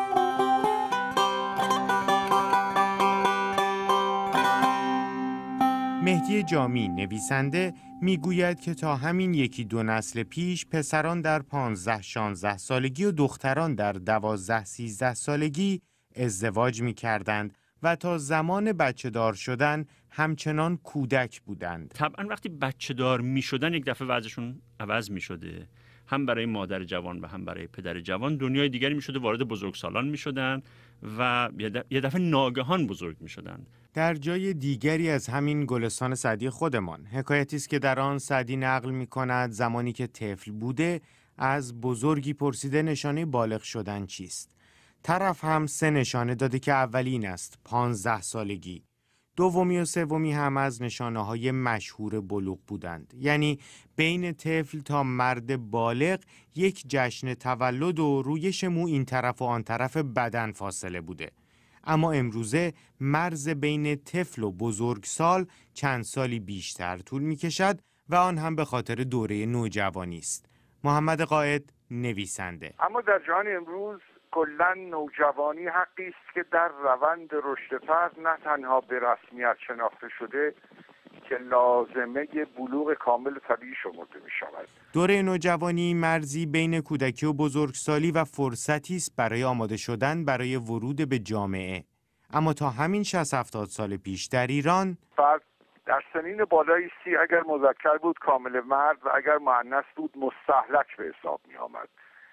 مهدی جامی نویسنده میگوید که تا همین یکی دو نسل پیش پسران در 15-16 سالگی و دختران در 12-13 سالگی ازدواج می‌کردند و تا زمان بچه دار شدن همچنان کودک بودند. طبعا وقتی بچه دار می شدن یک دفعه وضعشون عوض می شده، هم برای مادر جوان و هم برای پدر جوان دنیای دیگری می شده، وارد بزرگسالان می شدن و یه دفعه ناگهان بزرگ می شدن. در جای دیگری از همین گلستان سعدی خودمان حکایتی است که در آن سعدی نقل می کند زمانی که طفل بوده از بزرگی پرسیده نشانه بالغ شدن چیست. طرف هم 3 نشانه داده که اولی این است 15 سالگی، دومی و سومی هم از نشانه‌های مشهور بلوغ بودند. یعنی بین طفل تا مرد بالغ یک جشن تولد و رویش مو این طرف و آن طرف بدن فاصله بوده. اما امروزه مرز بین طفل و بزرگسال چند سالی بیشتر طول می‌کشد و آن هم به خاطر دوره نوجوانی است. محمد قائد نویسنده. اما در جهان امروز کلاً نوجوانی حقی است که در روند رشد فرد نه تنها به رسمیت شناخته شده که لازمه بلوغ کامل طبیعی شمرده می شود. دوره نوجوانی مرزی بین کودکی و بزرگسالی و فرصتی است برای آماده شدن برای ورود به جامعه. اما تا همین 60-70 سال پیش در ایران فرد در سنین بالای 30 اگر مذکر بود کامل مرد و اگر مؤنث بود مستهلک به حساب می آمد.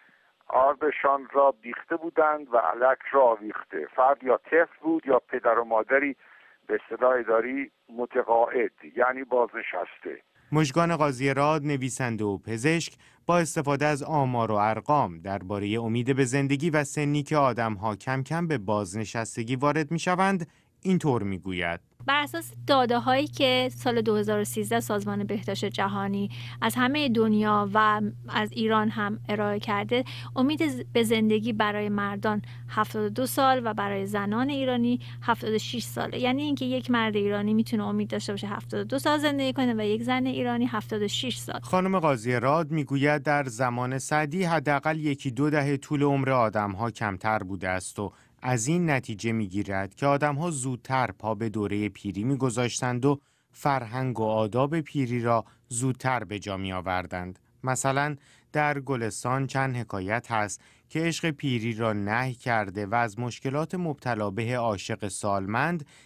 آردشان را بیخته بودند و الک را آویخته. فرد یا طفل بود یا پدر و مادری به اصطلاح اداری متقاعد، یعنی بازنشسته. مژگان قاضی‌راد نویسنده و پزشک با استفاده از آمار و ارقام درباره امید به زندگی و سنی که آدم‌ها کم کم به بازنشستگی وارد می‌شوند اینطور می‌گوید: بر اساس داده‌هایی که سال 2013 سازمان بهداشت جهانی از همه دنیا و از ایران هم ارائه کرده، امید به زندگی برای مردان 72 سال و برای زنان ایرانی 76 ساله. یعنی اینکه یک مرد ایرانی میتونه امید داشته باشه 72 سال زندگی کنه و یک زن ایرانی 76 سال. خانم قاضی‌راد میگوید در زمان سعدی حداقل 1-2 دهه طول عمر آدم‌ها کمتر بوده است و از این نتیجه میگیرد که آدم‌ها زودتر پا به دوره پیری می‌گذاشتند و فرهنگ و آداب پیری را زودتر به جا می‌آوردند. مثلا در گلستان چند حکایت هست که عشق پیری را نهی کرده و از مشکلات مبتلا به عاشق سالمند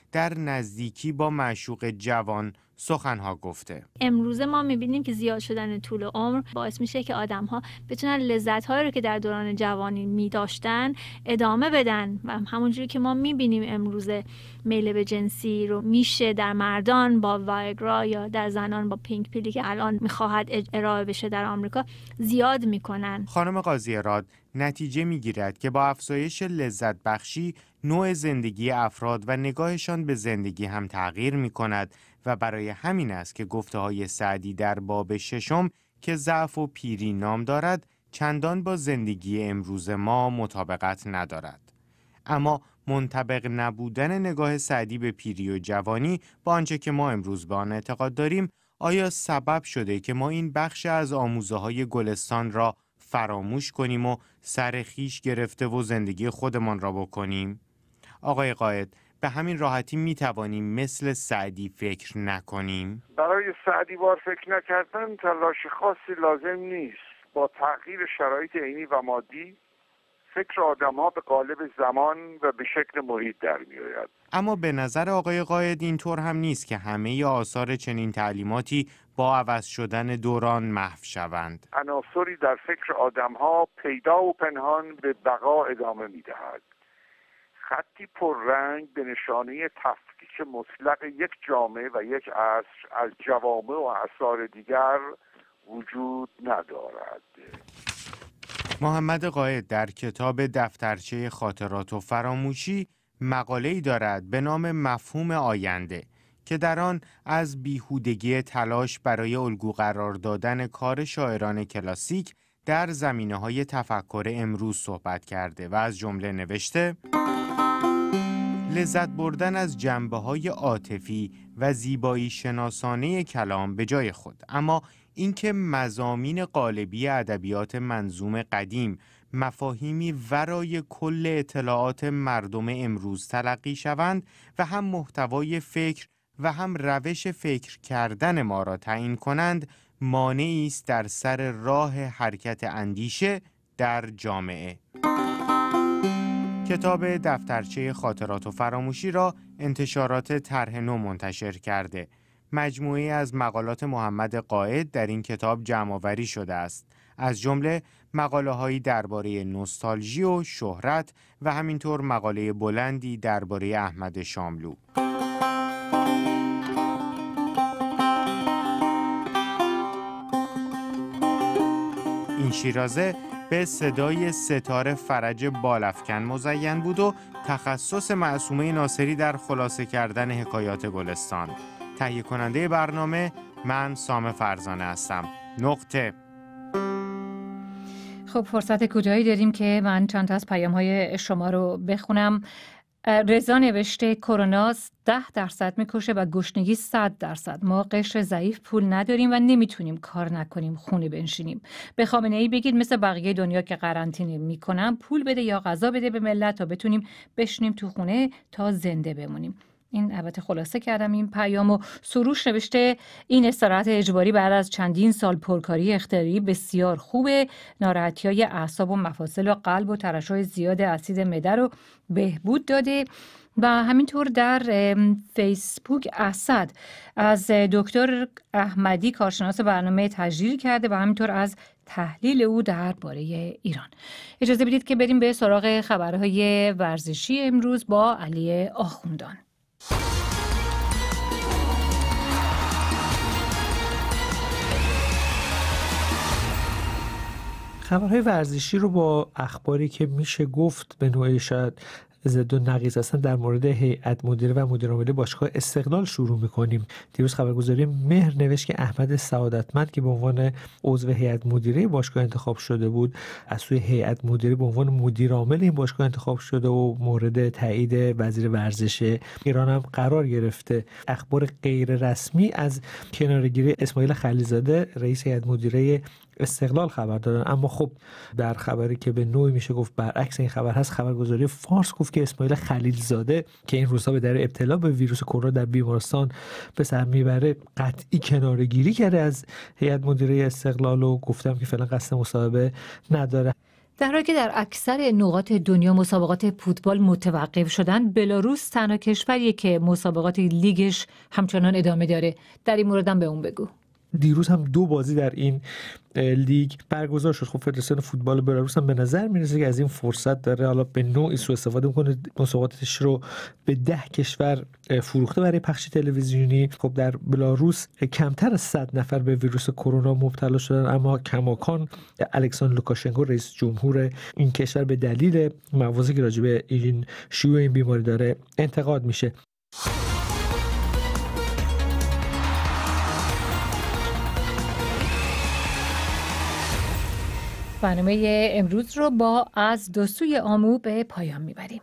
در نزدیکی با معشوق جوان سخنها گفته. امروزه ما میبینیم که زیاد شدن طول عمر باعث میشه که آدم‌ها بتونن لذت‌هایی رو که در دوران جوانی می‌داشتن ادامه بدن و همونجوری که ما میبینیم امروزه میل به جنسی رو میشه در مردان با وایگرا یا در زنان با پینک پیلی که الان میخواهد ارائه بشه در آمریکا زیاد میکنن. خانم قاضی‌راد نتیجه میگیرد که با افزایش لذت بخشی نوع زندگی افراد و نگاهشان به زندگی هم تغییر میکند و برای همین است که گفته‌های سعدی در باب 6 که ضعف و پیری نام دارد چندان با زندگی امروز ما مطابقت ندارد. اما منطبق نبودن نگاه سعدی به پیری و جوانی با آنچه که ما امروز به آن اعتقاد داریم آیا سبب شده که ما این بخش از آموزه‌های گلستان را فراموش کنیم و سر خویش گرفته و زندگی خودمان را بکنیم؟ آقای قائد، به همین راحتی می توانیم مثل سعدی فکر نکنیم؟ برای سعدی وار فکر نکردن تلاش خاصی لازم نیست. با تغییر شرایط عینی و مادی فکر آدم‌ها به قالب زمان و به شکل محیط در می‌آید. اما به نظر آقای قائد اینطور هم نیست که همه آثار چنین تعلیماتی با عوض شدن دوران محو شوند. عناصری در فکر آدم‌ها پیدا و پنهان به بقا ادامه می‌دهد. خطی پررنگ به نشانه تفکیک مطلق یک جامعه و یک عصر از جوامع و اعصار دیگر وجود ندارد. محمد قائد در کتاب دفترچه خاطرات و فراموشی مقاله‌ای دارد به نام مفهوم آینده که در آن از بیهودگی تلاش برای الگو قرار دادن کار شاعران کلاسیک در زمینه‌های تفکر امروز صحبت کرده و از جمله نوشته: لذت بردن از جنبه‌های عاطفی و زیبایی شناسانه کلام به جای خود، اما اینکه مضامین قالبی ادبیات منظوم قدیم مفاهیمی ورای کل اطلاعات مردم امروز تلقی شوند و هم محتوای فکر و هم روش فکر کردن ما را تعیین کنند، مانعی است در سر راه حرکت اندیشه در جامعه. کتاب دفترچه خاطرات و فراموشی را انتشارات طرح نو منتشر کرده. مجموعه از مقالات محمد قائد در این کتاب جمع‌آوری شده است، از جمله مقاله‌هایی درباره نوستالژی و شهرت و همینطور مقاله بلندی درباره احمد شاملو. این شیرازه به صدای ستاره فرج بالافکن مزین بود و تخصص معصومه ناصری در خلاصه کردن حکایات گلستان. تهیه کننده برنامه من سام فرزانه هستم. نقطه. خب فرصت کوتاهی داریم که من چند تا از پیام‌های شما رو بخونم. رضا نوشته کرونا 10% میکشه و گشنگی 100%. ما قشر ضعیف پول نداریم و نمیتونیم کار نکنیم، خونه بنشینیم. به خامنه‌ای بگید مثل بقیه دنیا که قرنطینه میکنن پول بده یا غذا بده به ملت تا بتونیم بشینیم تو خونه تا زنده بمونیم. این البته خلاصه کردم این پیامو. سروش نوشته این استراحت اجباری بعد از چندین سال پرکاری اختیاری بسیار خوبه. ناراحتی‌های اعصاب و مفاصل و قلب و ترشح زیاد اسید معده رو بهبود داده. و همینطور در فیسبوک اسد از دکتر احمدی کارشناس برنامه تجلیل کرده و همینطور از تحلیل او درباره ایران. اجازه بدید که بریم به سراغ خبرهای ورزشی امروز با علی آخوندان. خبرهای ورزشی رو با اخباری که میشه گفت به نوعی شاید ضد و نقیض هستن در مورد هیئت مدیره و مدیر عامل باشگاه استقلال شروع میکنیم. دیروز خبرگزاری مهر نوشت که احمد سعادتمند که به عنوان عضو هیئت مدیره باشگاه انتخاب شده بود از سوی هیئت مدیره به عنوان مدیر عامل این باشگاه انتخاب شده و مورد تایید وزیر ورزش ایران هم قرار گرفته. اخبار غیر رسمی از کناره‌گیری اسماعیل خلیلزاده رئیس هیئت مدیره استقلال خبر دادن، اما خب در خبری که به نوعی میشه گفت برعکس این خبر هست، خبرگزاری فارس گفت که اسماعیل خلیلزاده که این روزها به دلیل ابتلا به ویروس کرونا در بیمارستان به سر میبره قطعی کناره‌گیری کرده از هیئت مدیره استقلال و گفتم که فعلا قصد مصاحبه نداره. در حالی که در اکثر نقاط دنیا مسابقات فوتبال متوقف شدن، بلاروس تنها کشوریه که مسابقات لیگش همچنان ادامه داره. در این مورد هم به اون بگو. دیروز هم 2 بازی در این لیگ برگزار شد. خب فدراسیون فوتبال بلاروس هم به نظر میرسه که از این فرصت داره حالا به نوعی سوء استفاده میکنه، مسابقاتش رو به 10 کشور فروخته برای پخش تلویزیونی. خب در بلاروس کمتر از 100 نفر به ویروس کرونا مبتلا شدن، اما کماکان الکساندر لوکاشنکو رئیس جمهور این کشور به دلیل مواضعی که راجع به این شیوع این بیماری داره انتقاد میشه. برنامه امروز رو با از دو سوی آمو به پایان میبریم.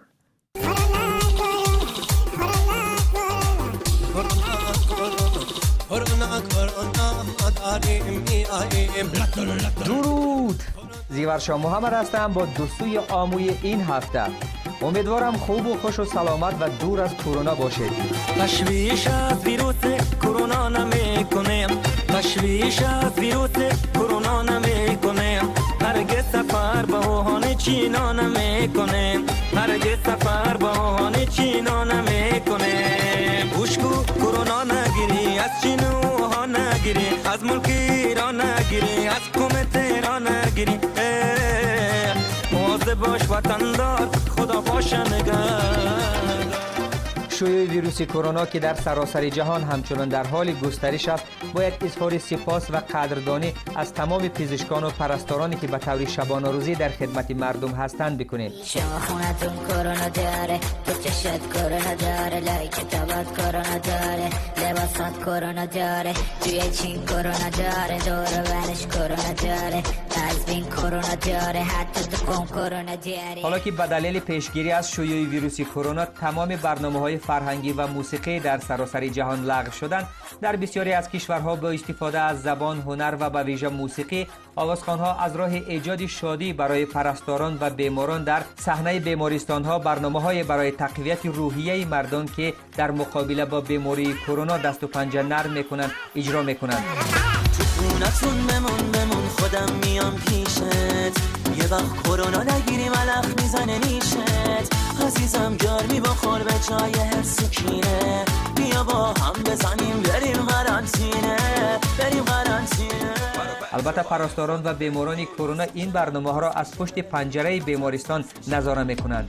درود، زیورشاه محمد هستم با دو سوی آموی این هفته. امیدوارم خوب و خوش و سلامت و دور از کرونا باشید. تشویش از ویروس کرونا نمیکنیم، تشویش از ویروس کرونا نمیکنیم، هرگز سفر به ووهان چینا نمیکنیم، هرگز سفر به ووهان چینا نمیکنیم. گوشکو کرونا نگیری، از چین و ووهان نگیری، از ملک ایران نگیری، از حکومت ایران نگیری. مواظب باش وطندار، خدا باش نگهدار. شیوع ویروس کرونا که در سراسر جهان همچنان در حال گسترش است، باید اظهار سپاس و قدردانی از تمام پزشکان و پرستارانی که به طور شبانه روزی در خدمت مردم هستند بکنید. شما خونتون کرونا داره، تو چشت کرونا داره، لای کتابات کرونا داره، لباسات کرونا داره، توی چین کرونا داره، دور برش کرونا داره، نزبین کرونا داره، حتی دکون کرونا داره. حالا که به دلیل پیشگیری از شیوع ویروس کرونا تمام برنامه‌های فرهنگی و موسیقی در سراسر جهان لغو شدند، در بسیاری از کشورها با استفاده از زبان، هنر و به ویژه موسیقی، آوازخوان‌ها از راه ایجاد شادی برای پرستاران و بیماران در صحنه بیمارستان‌ها برنامه‌های برای تقویت روحیه مردان که در مقابله با بیماری کرونا دست و پنجه نرم می‌کنند اجرا می‌کنند. خونتون بمون خودم میام پیشت، یه وقت کرونا نگیری ملخ میزنه نیشت، عزیزم گرمی بخور به جای هر سکینه، بیا با هم بزنیم بریم قرنطینه، بریم قرنطینه. البته پرستاران و بیماران کرونا این برنامه ها را از پشت پنجره بیمارستان نظاره میکنند.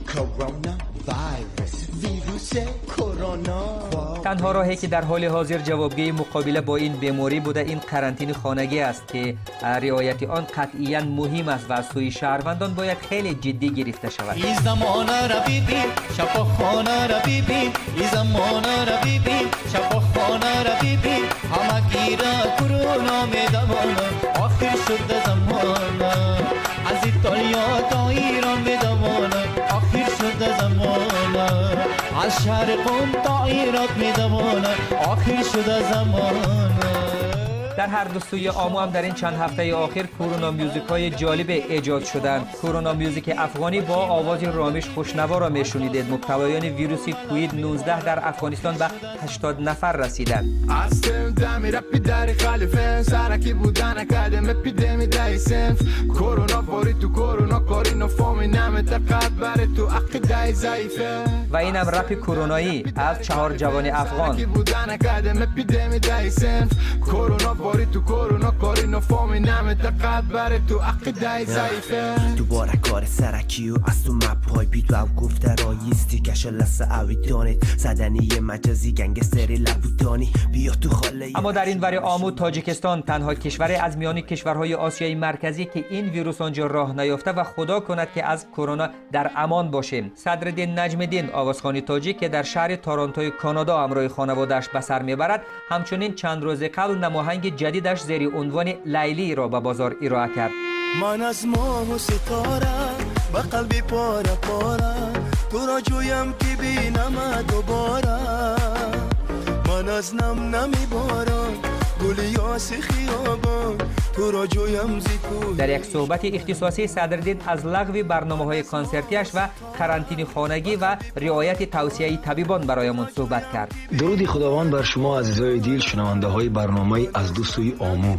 تنها راهی که در حال حاضر جوابگوی مقابله با این بیماری بوده این قرنطینه خانگی است که رعایت آن قطعاً مهم است و از سوی شهروندان باید خیلی جدی گرفته شود. این زمانه را ببین، شفاخانه را ببین، این زمانه را ببین، شفاخانه را ببین، همه گیره کرونا میدوانه، آخر شده زمانه، از ایتالیا تا ایران میدوانه، آخر شده زمانه، از شرق تا ایران میدوانه، آخر شده زمانه. در هر دو سوی آمو هم در این چند هفته اخیر کرونا میوزیک های جالب ایجاد شدند. کرونا میوزیک افغانی با آواز رامش خوشنوا را میشنیدید. مبتلایان ویروس کووید 19 در افغانستان به 80 نفر رسیدند. و این هم رپ کرونایی از 4 جوان افغان. تو کرونا کاری نفهمی نمی‌دقت برای تو عقیده ضعیفه دوباره کار سرکی و از تو مپای بی تو گفته رایستی کش لسه اویدانیت زدنی مجازی گنگستری لبودانی بیا تو خاله. اما در این وری آمو تاجیکستان تنها کشور از میان کشورهای آسیای مرکزی که این ویروس آنجا راه نیافته و خدا کند که از کرونا در امان باشیم. صدرالدین نجم‌الدین آوازخوان تاجیک که در شهر تورنتو کانادا همراه خانواده‌اش به سر میبرد، همچنین چند روز قبل نماهنگ جدیدش زیر عنوان لیلی را به بازار ارائه کرد. من از ماه و ستاره با قلبی پاره پاره تو را جویم که بینم دوباره، من از نم نمی بارم گل یاس خیابان تو را جویم زیکو. در یک صحبت اختصاصی صدرالدین از لغو برنامه‌های کنسرتیش و قرنطینه خانگی و رعایت توصیه طبیبان برایمان صحبت کرد. درود خداوند بر شما عزیزای دیل، شنونده های برنامه از دو سوی آمو.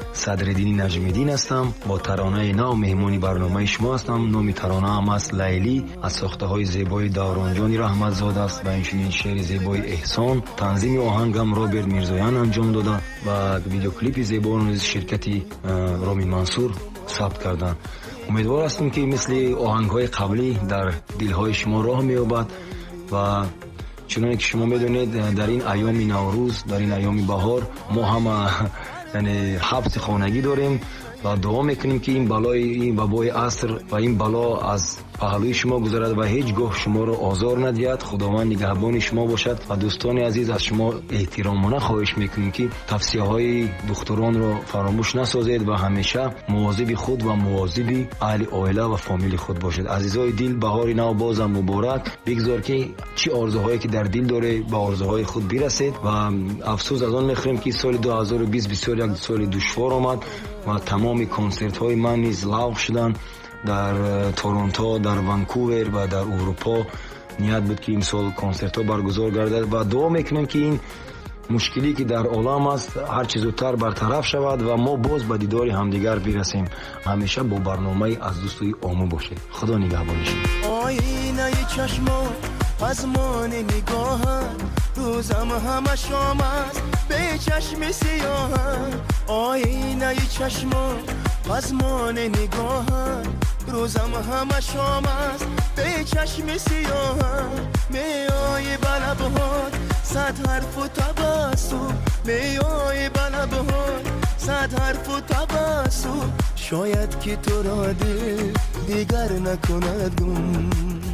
صدرالدین نجمیدین هستم. با ترانه نو مهمانی برنامه شما هستم. نام ترانه هم است لیلی، از ساخته های زیبای دوران جان رحمت زاده است و اینچنین شعر زیبای احسان. تنظیم آهنگم رابرت میرزایان انجام داده و ویدیو کلیپ زیبا رو از شرکتی رامین منصور ثبت کردن. امیدوار هستم که مثل آهنگ های قبلی در دلهای شما راه می‌یابد و چون که شما میدونید در این ایام نوروز، در این ایام بهار ما هم یعنی حبس خانگی داریم و دعا میکنیم که این بلای، این وبای عصر و این بلا از پهلوی شما گذرد و هیچگاه شما رو آزار ندهد. خداوند نگهبان شما باشد و دوستان عزیز از شما احترامانه خواهش میکنیم که توصیه های دکتران رو فراموش نسازید و همیشه مواظب خود و مواظب اهل عائله و فامیل خود باشید. عزیزای دل، بهار نو بازم مبارک. بگذار که چی آرزوهایی که در دل داره به آرزوهای خود برسید و افسوس از آن میخوریم که سال 2020 بسیار یک سال دشوار آمد و تمام کنسرت های من نیز لغو شدن. در تورنتو، در ونکوور و در اروپا نیت بود که این سال کنسرت ها برگزار گردد و دعا میکنم که این مشکلی که در عالم است هر چیز زودتر برطرف شود و ما باز به دیدار همدیگر برسیم. همیشه با برنامه از دوستای آمو باشه. خدا نگهبان شما. آینه چشما از مان نگاهم، روزم همه شام است به چشم سیاهم. آینه چشما از مان نگاهم، روزم همه شام است به چشم سیاهم. میای بلبهات صد حرف و تبسم، میای بلبهات صد حرف و تبسم. شاید که تو را دل دیگر نکند گم.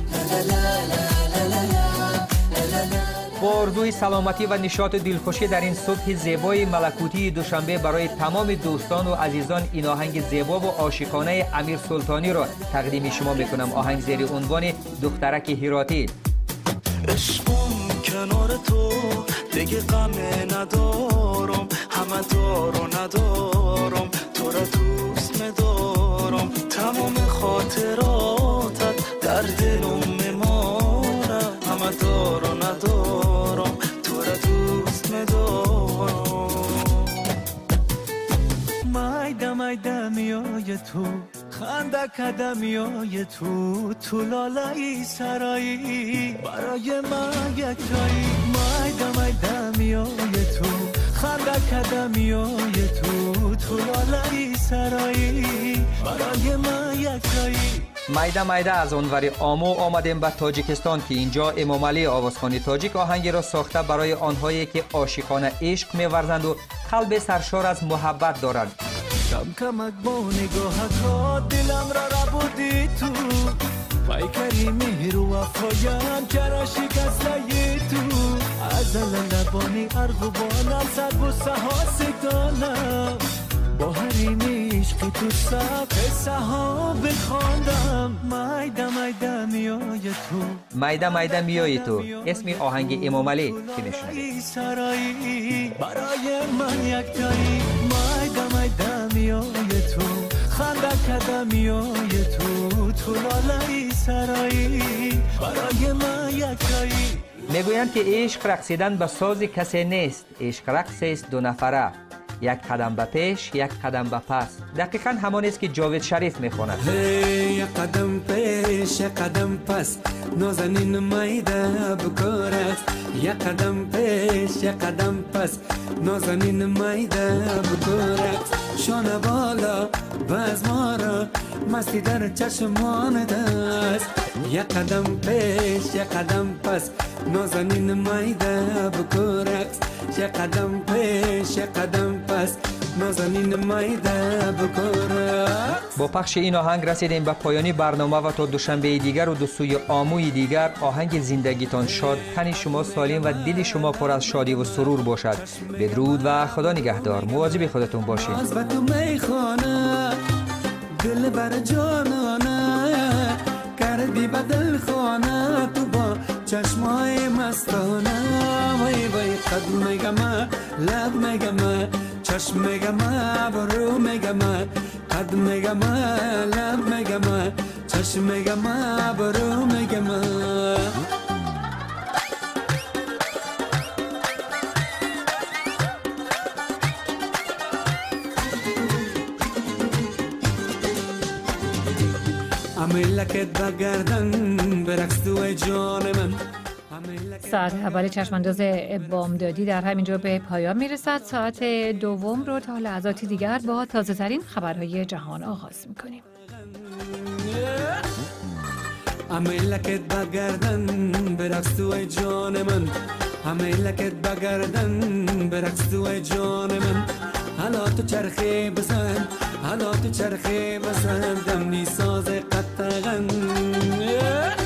با آرزوی سلامتی و نشاط دلخوشی در این صبح زیبای ملکوتی دوشنبه برای تمام دوستان و عزیزان این آهنگ زیبا و عاشقانه امیر سلطانی را تقدیم شما میکنم. آهنگ زیر عنوان دخترک هراتی. عشقم کنار تو دیگه غم ندارم، همه دارو ندارم، تو را دوست میدارم. تمام خاطراتت در دلم میمانه، همه دارو ندارم، تو را دوست میدارم. مایده مایده میای تو، خنده کدمیای تو لالایی سرایی برای من یک جایی. مایده مایده میای تو، خنده کدمیای تو لالایی سرایی برای من یک جایی. مایده مایده از اونوری آمو آمدیم به تاجیکستان که اینجا امام علی آوازخوانی تاجیک آهنگی را ساخته برای آنهایی که عاشقانه عشق می‌ورزند و قلب سرشار از محبت دارند. کم کمک با نگاهت دلم را ربودی تو، پیکری مهر و وفایم چرا شکسته تو. از لبانی ارغوانم سر و سها ستانم، با حریم عشق تو صف سها بخواندم. مایده مایده میای تو، مایده مایده میای تو، اسم آهنگ امام علی که میشنوید. سرایی برای من یک جایی. مایده مایده میای تو، خنده کده میای تو لالایی سرایی برای من یک جایی. میگویند که عشق رقصیدن به ساز کسی نیست، عشق رقص است دو نفره، یک قدم به پیش یک قدم به پس. دقیقاً همان است که جاوید شریف میخواند. یک قدم پیش یک قدم پس، نازنین مایده بکارت. یک قدم پیش یک قدم پس، نازنین مایده بکارت. شانه بالا باز ما را مستی در چشمان دست. یک قدم پیش یک قدم پس، نازنین مایده بکارت. یک قدم پیش یک قدم پس، نازنین مایده بکارت. با پخش این آهنگ رسیدیم به پایانی برنامه و تا دوشنبه دیگر و دو سوی آموی دیگر. آهنگ زندگیتان شاد، تن شما سالم و دل شما پر از شادی و سرور باشد. بدرود و خدا نگهدار. مواظب خودتون باشید. از به تو میخوانه دل بر جانانه، کردی بدل خانه تو با چشمای مستانه. وای وای قد میگم لب میگم چشم میگم برو میگم، قد میگم لب میگم چشم میگم برو میگم. همه لکت بگردن برقص تو جان من. ساعت اول چشمانداز بامدادی در همینجا به پایان میرسد. ساعت دوم رو تا لحظاتی دیگر با تازه ترین خبرهای جهان آغاز میکنیم. همه لکت بگردن برقص تو جان من. همه لکت بگردن برقص تو جان من. حالا تو چرخه بزن، حالا تو چرخه بزن، دم نی ساز قطغن.